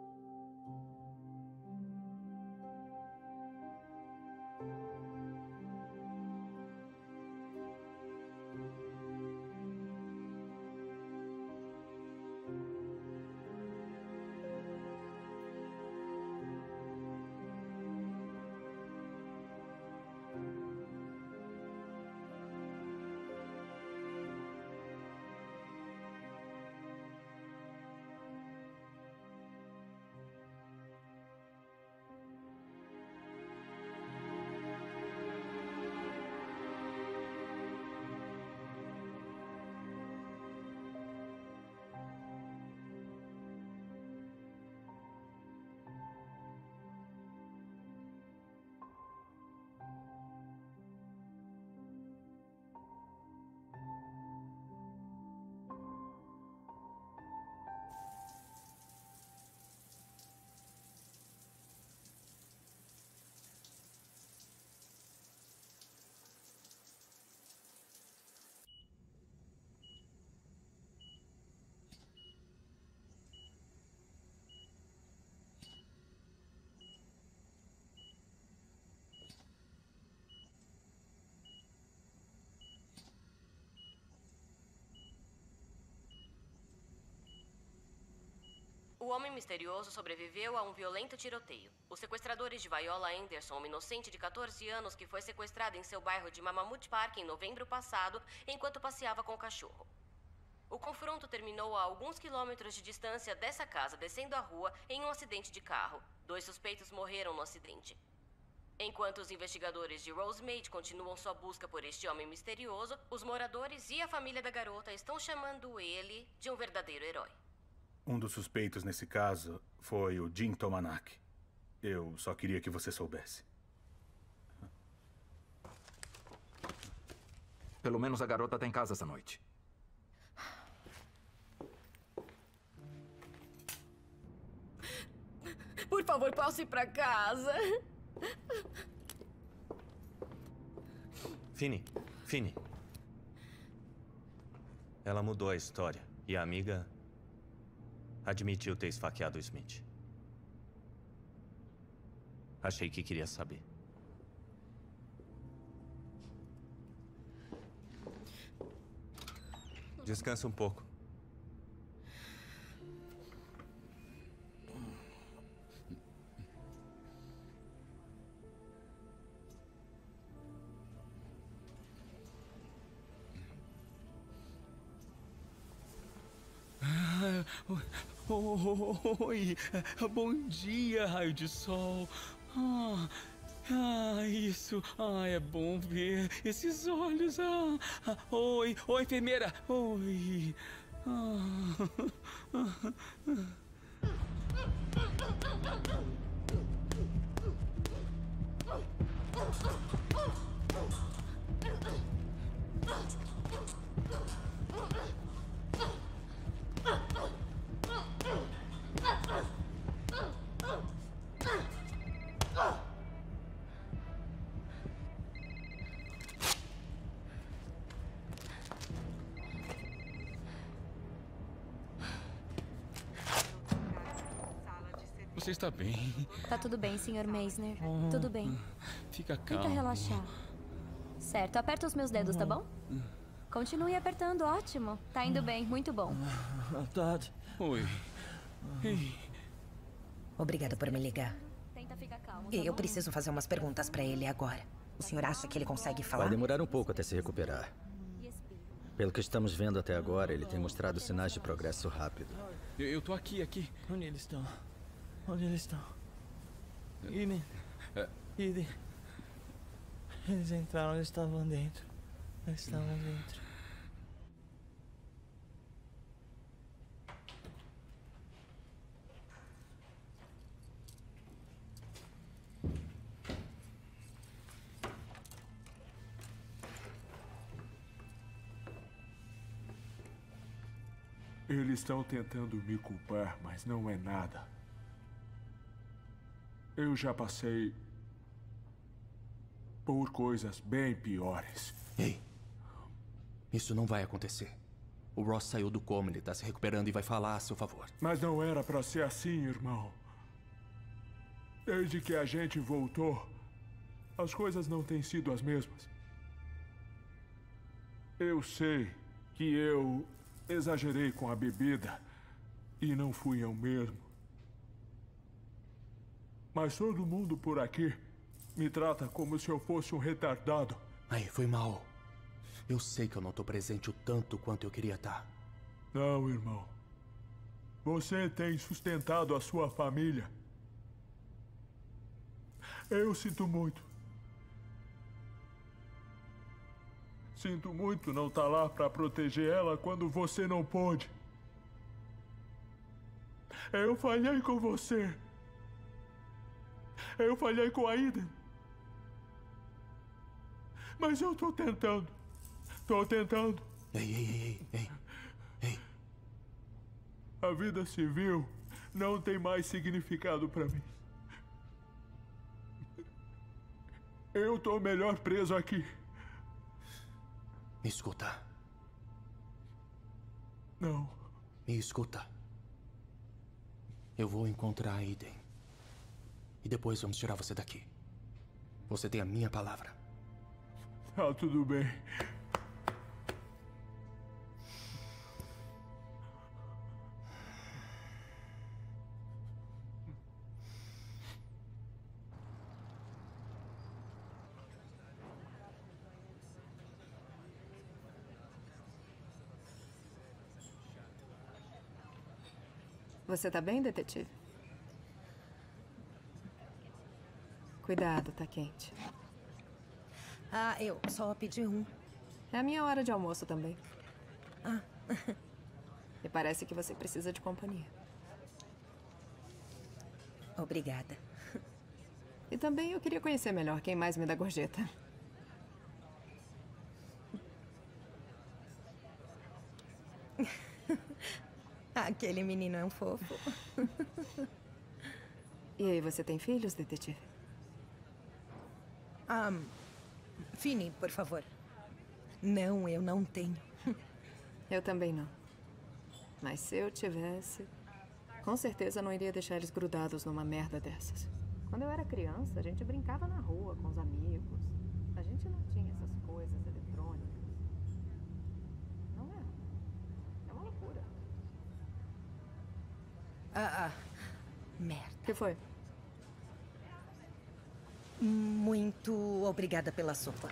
[SPEAKER 13] O homem misterioso sobreviveu a um violento tiroteio. Os sequestradores de Viola Anderson, uma inocente de quatorze anos que foi sequestrada em seu bairro de Mammoth Park em novembro passado, enquanto passeava com o cachorro. O confronto terminou a alguns quilômetros de distância dessa casa, descendo a rua, em um acidente de carro. Dois suspeitos morreram no acidente. Enquanto os investigadores de Rosemate continuam sua busca por este homem misterioso, os moradores e a família da garota estão chamando ele de um verdadeiro herói.
[SPEAKER 2] Um dos suspeitos nesse caso foi o Jim Tomanak. Eu só queria que você soubesse.
[SPEAKER 19] Pelo menos a garota tá em casa essa noite.
[SPEAKER 13] Por favor, posso ir pra casa?
[SPEAKER 14] Finney, Finney. Ela mudou a história e a amiga admitiu ter esfaqueado o Smith. Achei que queria saber. Descansa um pouco.
[SPEAKER 9] Oi, bom dia, raio de sol. Ah, ah, isso. Ah, é bom ver esses olhos. Ah, ah, oi, oi, enfermeira. Oi. Ah, ah, ah. Você está bem?
[SPEAKER 6] Tá tudo bem, senhor Meisner. Tudo bem.
[SPEAKER 9] Fica calmo.
[SPEAKER 6] Tenta relaxar. Certo, aperta os meus dedos, tá bom? Continue apertando, ótimo. Tá indo bem, muito bom.
[SPEAKER 10] Todd.
[SPEAKER 9] Oi. Ei.
[SPEAKER 12] Obrigada por me ligar.
[SPEAKER 6] Tenta ficar calmo.
[SPEAKER 12] E eu preciso fazer umas perguntas pra ele agora. O senhor acha que ele consegue falar?
[SPEAKER 17] Vai demorar um pouco até se recuperar. Pelo que estamos vendo até agora, ele tem mostrado sinais de progresso rápido.
[SPEAKER 9] Eu, eu tô aqui, aqui.
[SPEAKER 10] Onde eles estão? Onde eles estão? Eden. Eden. Eles entraram, eles estavam dentro. Eles estavam dentro.
[SPEAKER 4] Eles estão tentando me culpar, mas não é nada. Eu já passei por coisas bem piores.
[SPEAKER 8] Ei, isso não vai acontecer.
[SPEAKER 15] O Ross saiu do coma, ele tá se recuperando e vai falar a seu favor.
[SPEAKER 4] Mas não era pra ser assim, irmão. Desde que a gente voltou, as coisas não têm sido as mesmas. Eu sei que eu exagerei com a bebida e não fui eu mesmo. Mas todo mundo por aqui me trata como se eu fosse um retardado.
[SPEAKER 15] Aí, foi mal. Eu sei que eu não tô presente o tanto quanto eu queria estar.
[SPEAKER 4] Não, irmão. Você tem sustentado a sua família. Eu sinto muito. Sinto muito não estar lá para proteger ela quando você não pôde. Eu falhei com você. Eu falhei com a Eden. Mas eu tô tentando. Tô tentando.
[SPEAKER 15] Ei, ei, ei, ei, ei.
[SPEAKER 4] A vida civil não tem mais significado para mim. Eu tô melhor preso aqui.
[SPEAKER 15] Me escuta.
[SPEAKER 4] Não.
[SPEAKER 15] Me escuta. Eu vou encontrar a Eden. E depois vamos tirar você daqui. Você tem a minha palavra.
[SPEAKER 4] Tá tudo bem.
[SPEAKER 11] Você tá bem, detetive? Cuidado, tá quente.
[SPEAKER 12] Ah, eu só pedi um.
[SPEAKER 11] É a minha hora de almoço também.
[SPEAKER 12] Ah.
[SPEAKER 11] E parece que você precisa de companhia.
[SPEAKER 12] Obrigada.
[SPEAKER 11] E também eu queria conhecer melhor quem mais me dá gorjeta.
[SPEAKER 12] Aquele menino é um fofo.
[SPEAKER 11] E aí, você tem filhos, detetive?
[SPEAKER 12] Ah, Fini, por favor. Não, eu não tenho.
[SPEAKER 11] Eu também não. Mas se eu tivesse, com certeza não iria deixar eles grudados numa merda dessas. Quando eu era criança, a gente brincava na rua com os amigos. A gente não tinha essas coisas eletrônicas. Não é? É uma loucura.
[SPEAKER 12] Ah, ah. Merda.
[SPEAKER 11] O que foi?
[SPEAKER 12] Muito obrigada pela sopa.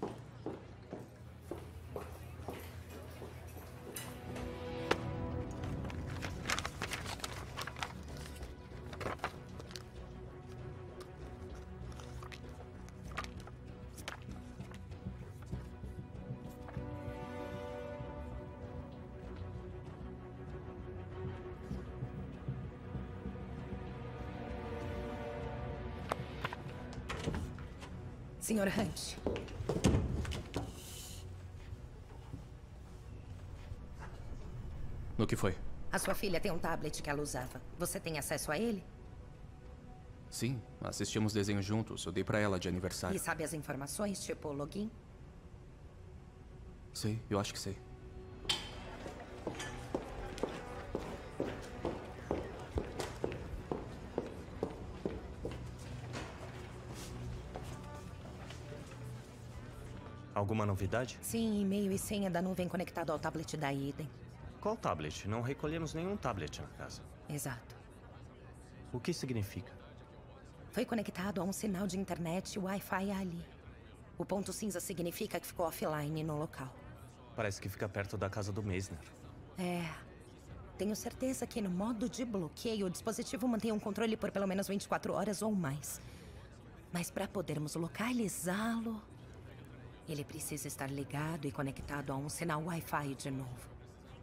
[SPEAKER 12] senhor Hunt.
[SPEAKER 15] No que foi?
[SPEAKER 12] A sua filha tem um tablet que ela usava. Você tem acesso a ele?
[SPEAKER 15] Sim, assistimos desenho juntos. Eu dei pra ela de aniversário.
[SPEAKER 12] E sabe as informações, tipo login?
[SPEAKER 15] Sei, eu acho que sei.
[SPEAKER 14] Alguma novidade?
[SPEAKER 12] Sim, e-mail e senha da nuvem conectado ao tablet da Eden.
[SPEAKER 14] Qual tablet? Não recolhemos nenhum tablet na casa.
[SPEAKER 12] Exato.
[SPEAKER 14] O que significa?
[SPEAKER 12] Foi conectado a um sinal de internet Wi-Fi ali. O ponto cinza significa que ficou offline no local.
[SPEAKER 14] Parece que fica perto da casa do Meisner.
[SPEAKER 12] É. Tenho certeza que no modo de bloqueio o dispositivo mantém um controle por pelo menos vinte e quatro horas ou mais. Mas para podermos localizá-lo, ele precisa estar ligado e conectado a um sinal Wi-Fi de novo.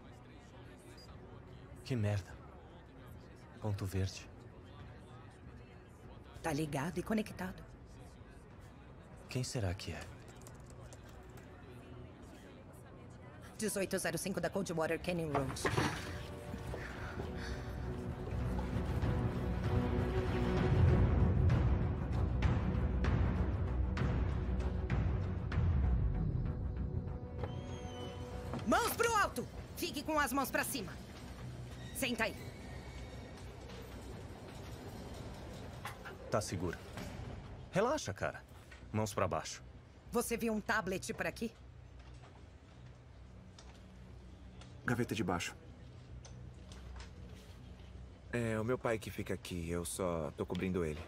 [SPEAKER 14] Que merda. Ponto verde.
[SPEAKER 12] Tá ligado e conectado.
[SPEAKER 14] Quem será que é?
[SPEAKER 12] dezoito zero cinco da Coldwater Canyon Road. Mãos pro alto! Fique com as mãos pra cima. Senta aí.
[SPEAKER 14] Tá seguro. Relaxa, cara. Mãos pra baixo.
[SPEAKER 12] Você viu um tablet por aqui?
[SPEAKER 3] Gaveta de baixo. É o meu pai que fica aqui. Eu só tô cobrindo ele.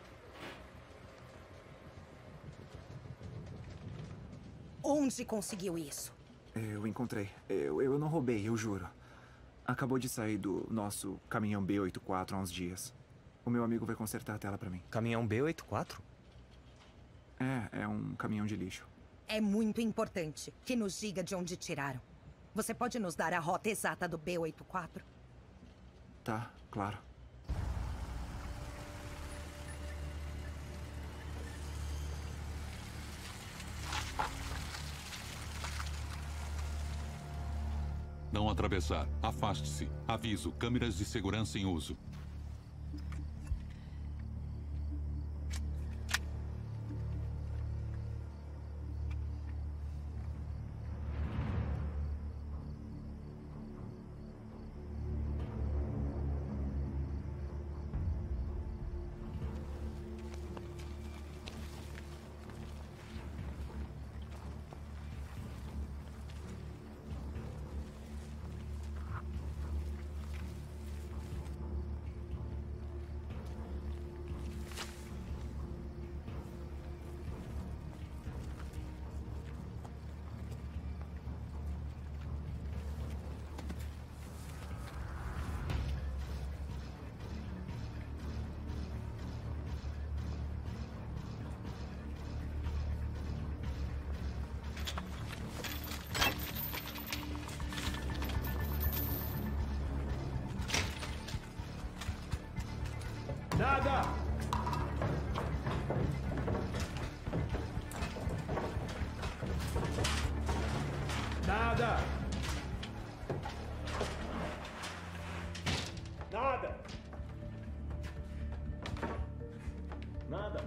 [SPEAKER 12] Onde conseguiu isso?
[SPEAKER 3] Eu encontrei. Eu, eu não roubei, eu juro. Acabou de sair do nosso caminhão B oitenta e quatro há uns dias. O meu amigo vai consertar a tela pra mim.
[SPEAKER 14] Caminhão B oitenta e quatro?
[SPEAKER 3] É, é um caminhão de lixo.
[SPEAKER 12] É muito importante que nos diga de onde tiraram. Você pode nos dar a rota exata do B oitenta e quatro?
[SPEAKER 3] Tá, claro.
[SPEAKER 5] Não atravessar. Afaste-se. Aviso. Câmeras de segurança em uso.
[SPEAKER 2] Nada! Nada! Nada! Nada!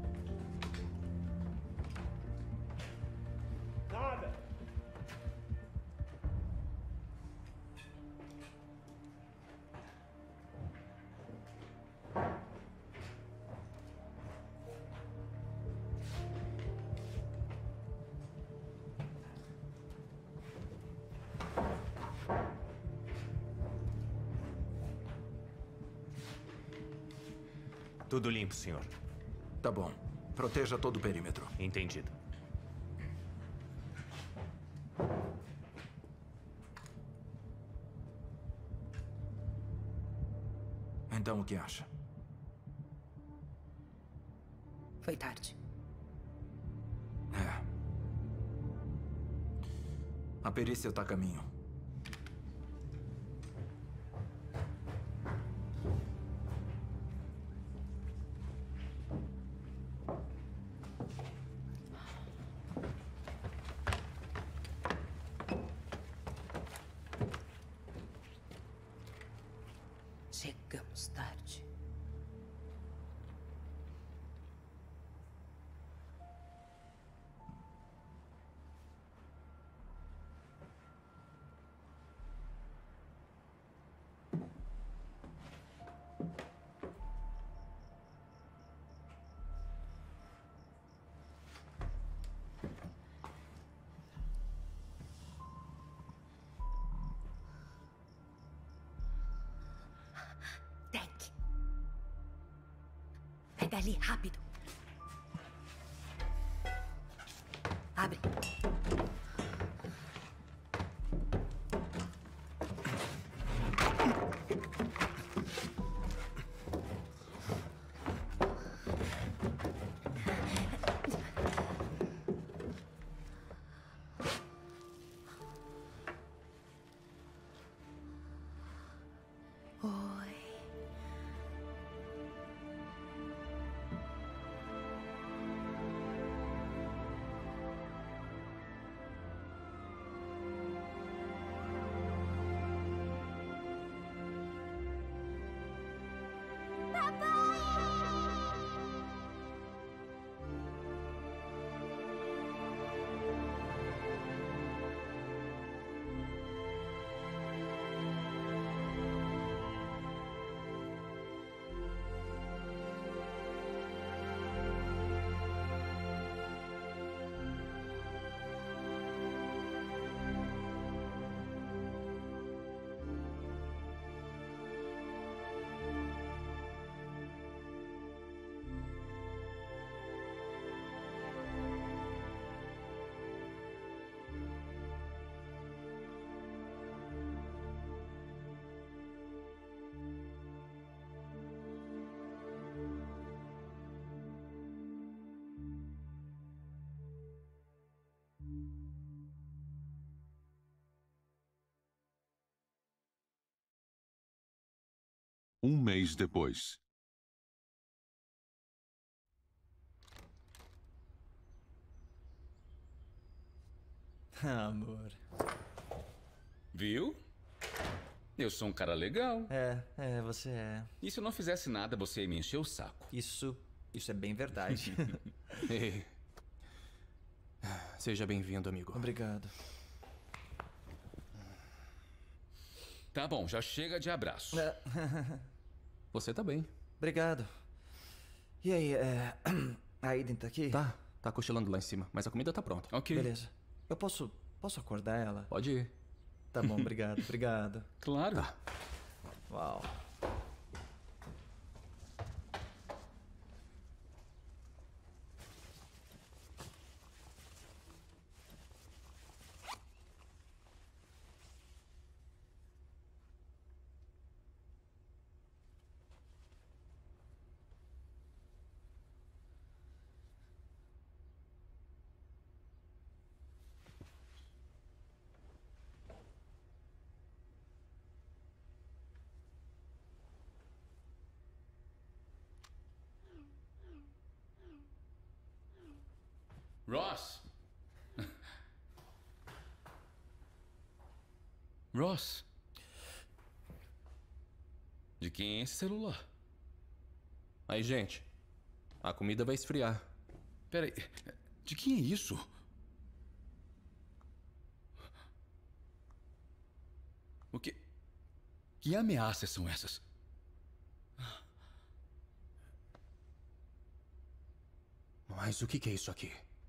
[SPEAKER 2] Nada!
[SPEAKER 14] Tudo limpo, senhor.
[SPEAKER 19] Tá bom. Proteja todo o perímetro.
[SPEAKER 14] Entendido.
[SPEAKER 19] Então, o que acha?
[SPEAKER 12] Foi tarde.
[SPEAKER 19] É. A perícia está a caminho.
[SPEAKER 12] Chegamos tarde. Pega ali, rápido. Abre. Oi.
[SPEAKER 5] Um mês depois.
[SPEAKER 10] Amor.
[SPEAKER 9] Viu? Eu sou um cara legal.
[SPEAKER 10] É, é, você é.
[SPEAKER 9] E se eu não fizesse nada, você ia me encher o saco?
[SPEAKER 10] Isso, isso é bem verdade.
[SPEAKER 8] Ei. Seja bem-vindo, amigo.
[SPEAKER 10] Obrigado.
[SPEAKER 9] Tá bom, já chega de abraço.
[SPEAKER 10] É.
[SPEAKER 8] Você tá bem.
[SPEAKER 10] Obrigado. E aí, é... a Aiden tá aqui?
[SPEAKER 8] Tá, tá cochilando lá em cima, mas a comida tá pronta.
[SPEAKER 9] Ok.
[SPEAKER 10] Beleza. Eu posso, posso acordar ela?
[SPEAKER 8] Pode ir.
[SPEAKER 10] Tá bom, obrigado, obrigado.
[SPEAKER 9] Claro.
[SPEAKER 8] Tá.
[SPEAKER 10] Uau.
[SPEAKER 9] Ross! Ross! De quem é esse celular?
[SPEAKER 8] Aí, gente. A comida vai esfriar.
[SPEAKER 9] Peraí, de quem é isso? O que... Que ameaças são essas?
[SPEAKER 8] Mas o que é isso aqui?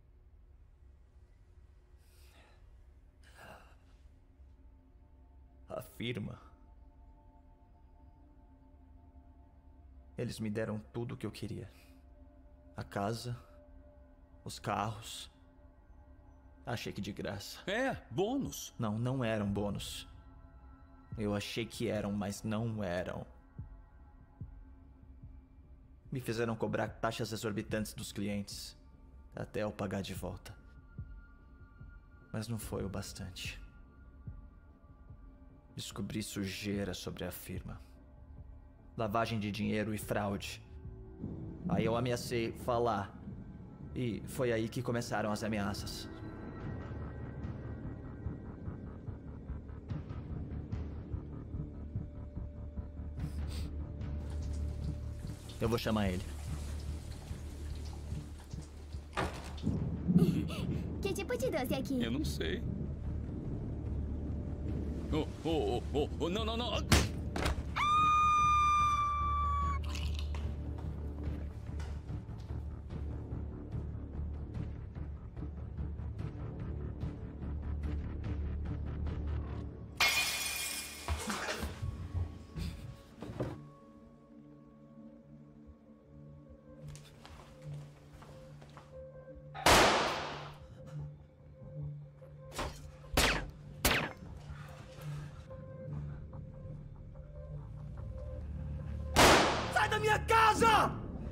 [SPEAKER 10] A firma. Eles me deram tudo o que eu queria. A casa, os carros. Achei que de graça.
[SPEAKER 9] É, bônus.
[SPEAKER 10] Não, não eram bônus. Eu achei que eram, mas não eram. Me fizeram cobrar taxas exorbitantes dos clientes, até eu pagar de volta. Mas não foi o bastante. Descobri sujeira sobre a firma. Lavagem de dinheiro e fraude. Aí eu ameacei falar. E foi aí que começaram as ameaças. Eu vou chamar ele.
[SPEAKER 16] Que tipo de doce é aqui?
[SPEAKER 9] Eu não sei. Oh, oh, oh, oh, oh, não, não, não.
[SPEAKER 22] Sai da minha casa!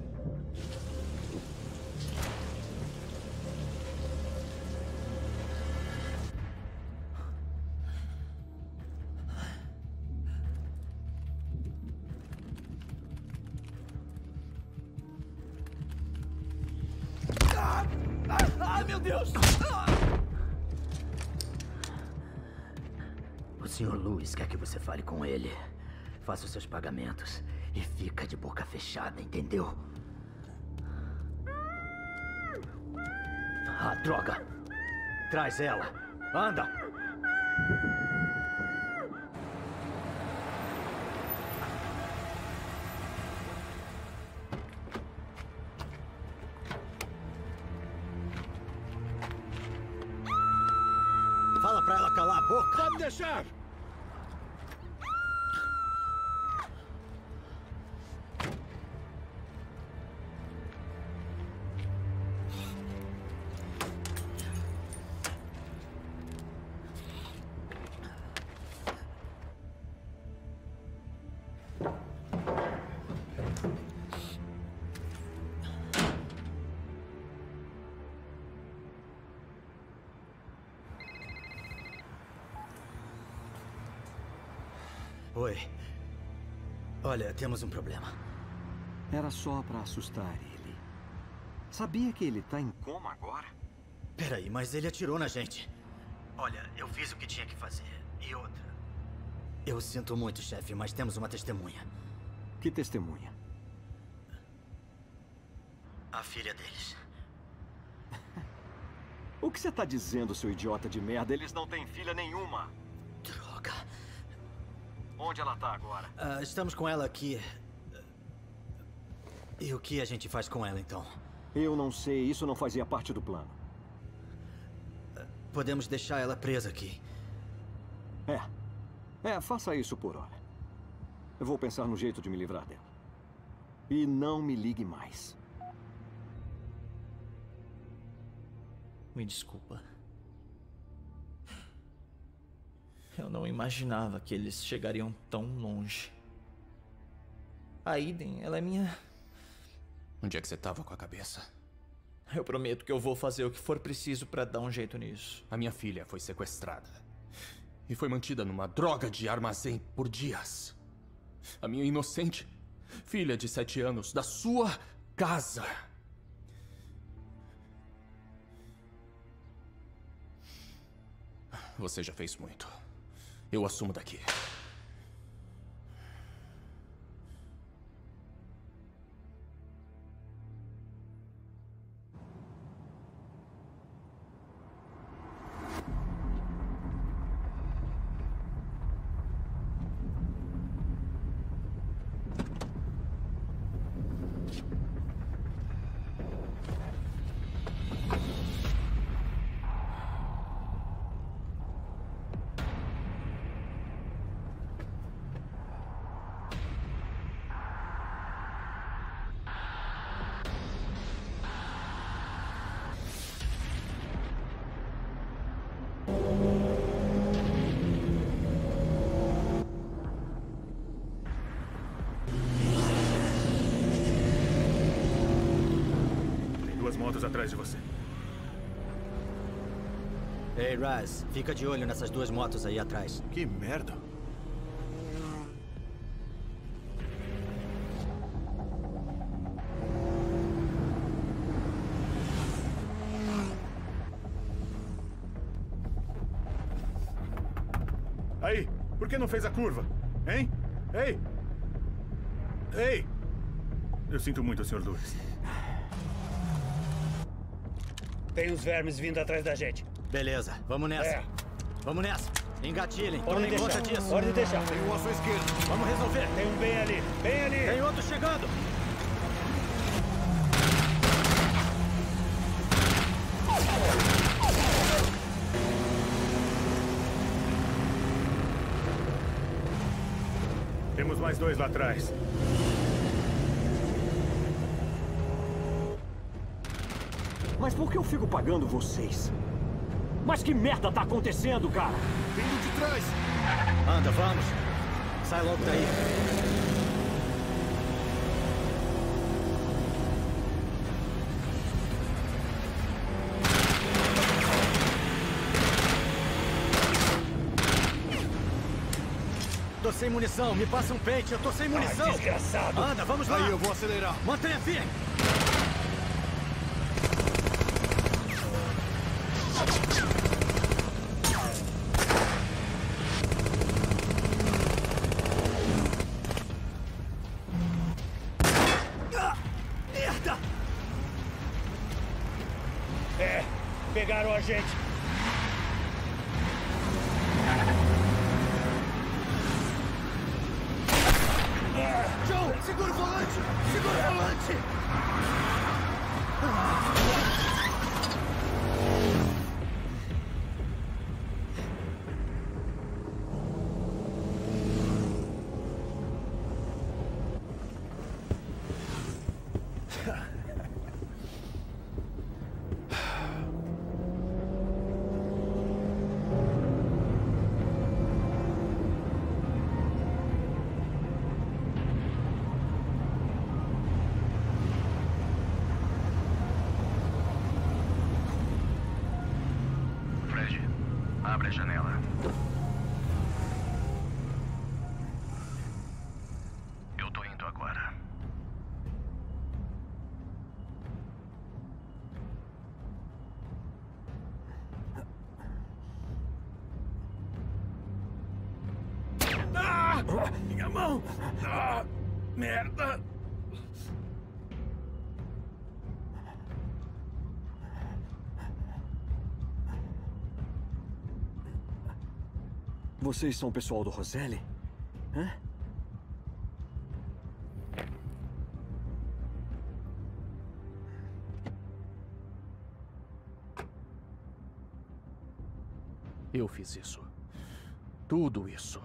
[SPEAKER 22] Ai, meu Deus!
[SPEAKER 20] O senhor Lewis quer que você fale com ele. Faça os seus pagamentos e fica de boca fechada, entendeu? Ah, droga! Traz ela! Anda!
[SPEAKER 22] Fala pra ela calar a boca!
[SPEAKER 7] Pode deixar!
[SPEAKER 20] Oi.
[SPEAKER 17] Olha, temos um problema.
[SPEAKER 22] Era só pra assustar ele. Sabia que ele tá em coma agora?
[SPEAKER 17] Peraí, mas ele atirou na gente. Olha, eu fiz o que tinha que fazer. E outra. Eu sinto muito, chefe, mas temos uma testemunha.
[SPEAKER 22] Que testemunha?
[SPEAKER 17] A filha deles.
[SPEAKER 22] O que você tá dizendo, seu idiota de merda? Eles não têm filha nenhuma.
[SPEAKER 17] Droga.
[SPEAKER 22] Onde ela tá agora?
[SPEAKER 17] Uh, estamos com ela aqui. E o que a gente faz com ela, então?
[SPEAKER 22] Eu não sei. Isso não fazia parte do plano.
[SPEAKER 17] Uh, podemos deixar ela presa aqui.
[SPEAKER 22] É. É, faça isso por hora. Eu vou pensar no jeito de me livrar dela. E não me ligue mais.
[SPEAKER 10] Me desculpa. Eu não imaginava que eles chegariam tão longe. A Eden, ela é minha...
[SPEAKER 8] Onde é que você tava com a cabeça?
[SPEAKER 10] Eu prometo que eu vou fazer o que for preciso pra dar um jeito nisso.
[SPEAKER 8] A minha filha foi sequestrada. E foi mantida numa droga de armazém por dias. A minha inocente filha de sete anos, da sua casa. Você já fez muito. Eu assumo daqui.
[SPEAKER 2] Motos atrás de você.
[SPEAKER 17] Ei, Raz, fica de olho nessas duas motos aí atrás.
[SPEAKER 18] Que merda.
[SPEAKER 2] Aí, por que não fez a curva? Hein? Ei! Ei! Eu sinto muito, senhor Lewis.
[SPEAKER 7] Tem uns vermes vindo atrás da gente.
[SPEAKER 17] Beleza, vamos nessa.
[SPEAKER 7] É.
[SPEAKER 17] Vamos nessa. Engatilhem,
[SPEAKER 7] Pode
[SPEAKER 17] tomem
[SPEAKER 7] deixar.
[SPEAKER 17] conta disso.
[SPEAKER 7] Pode deixar.
[SPEAKER 17] Tem um à sua esquerda. Vamos resolver.
[SPEAKER 7] Tem um bem ali, bem ali.
[SPEAKER 17] Tem outro chegando.
[SPEAKER 2] Temos mais dois lá atrás.
[SPEAKER 22] Mas por que eu fico pagando vocês? Mas que merda tá acontecendo, cara?
[SPEAKER 18] Vindo de trás!
[SPEAKER 17] Anda, vamos. Sai logo daí. Tô sem munição. Me passa um pente. Eu tô sem munição.
[SPEAKER 7] Ai, desgraçado.
[SPEAKER 17] Anda, vamos lá.
[SPEAKER 18] Aí, eu vou acelerar.
[SPEAKER 17] Mantenha firme.
[SPEAKER 7] É, pegaram a gente.
[SPEAKER 17] Joe, segura o volante! Segura o volante!
[SPEAKER 1] Abre a janela.
[SPEAKER 2] Minha mão! Ah, merda!
[SPEAKER 22] Vocês são o pessoal do Roselli? Hã?
[SPEAKER 1] Eu fiz isso. Tudo isso.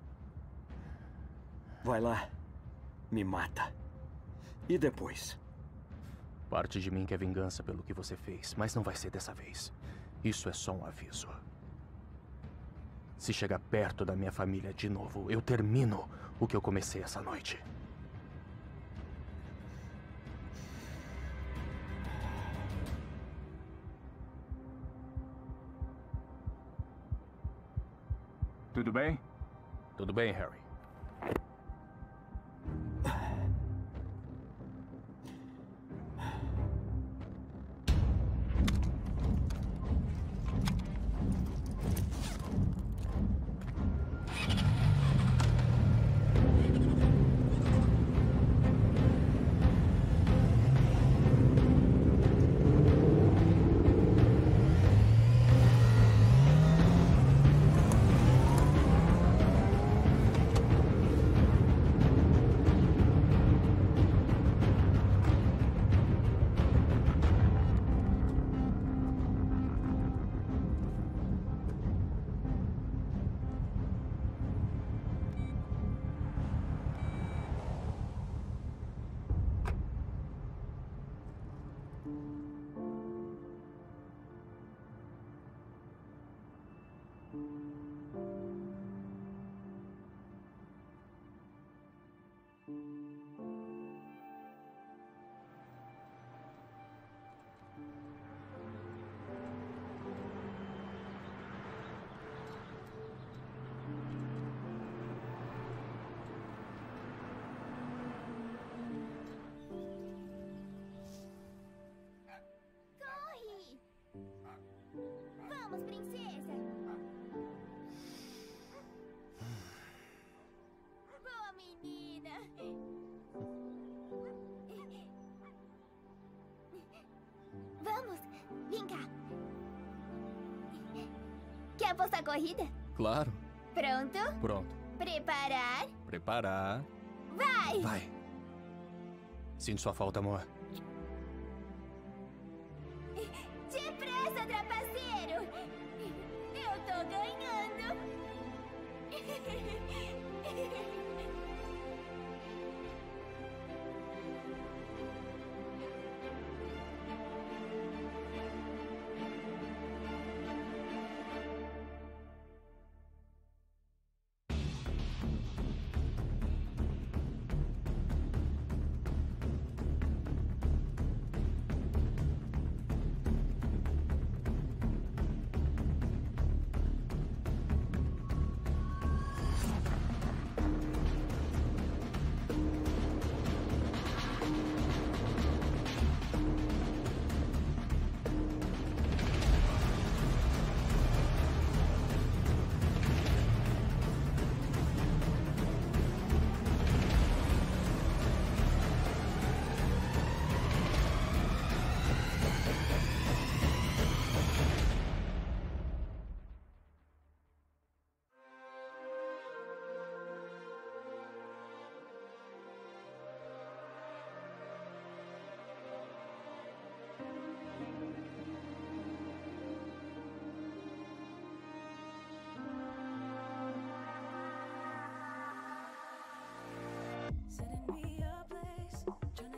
[SPEAKER 22] Vai lá. Me mata. E depois?
[SPEAKER 1] Parte de mim quer vingança pelo que você fez, mas não vai ser dessa vez. Isso é só um aviso. Se chegar perto da minha família de novo, eu termino o que eu comecei essa noite.
[SPEAKER 15] Tudo bem?
[SPEAKER 1] Tudo bem, Harry.
[SPEAKER 16] Vamos, princesa! Boa menina! Vamos, vem cá! Quer apostar corrida?
[SPEAKER 1] Claro.
[SPEAKER 16] Pronto?
[SPEAKER 1] Pronto.
[SPEAKER 16] Preparar?
[SPEAKER 1] Preparar.
[SPEAKER 16] Vai!
[SPEAKER 1] Vai. Sinto sua falta, amor.
[SPEAKER 16] Depressa, trapaceiro! Eu tô ganhando!
[SPEAKER 21] Setting me up place, trying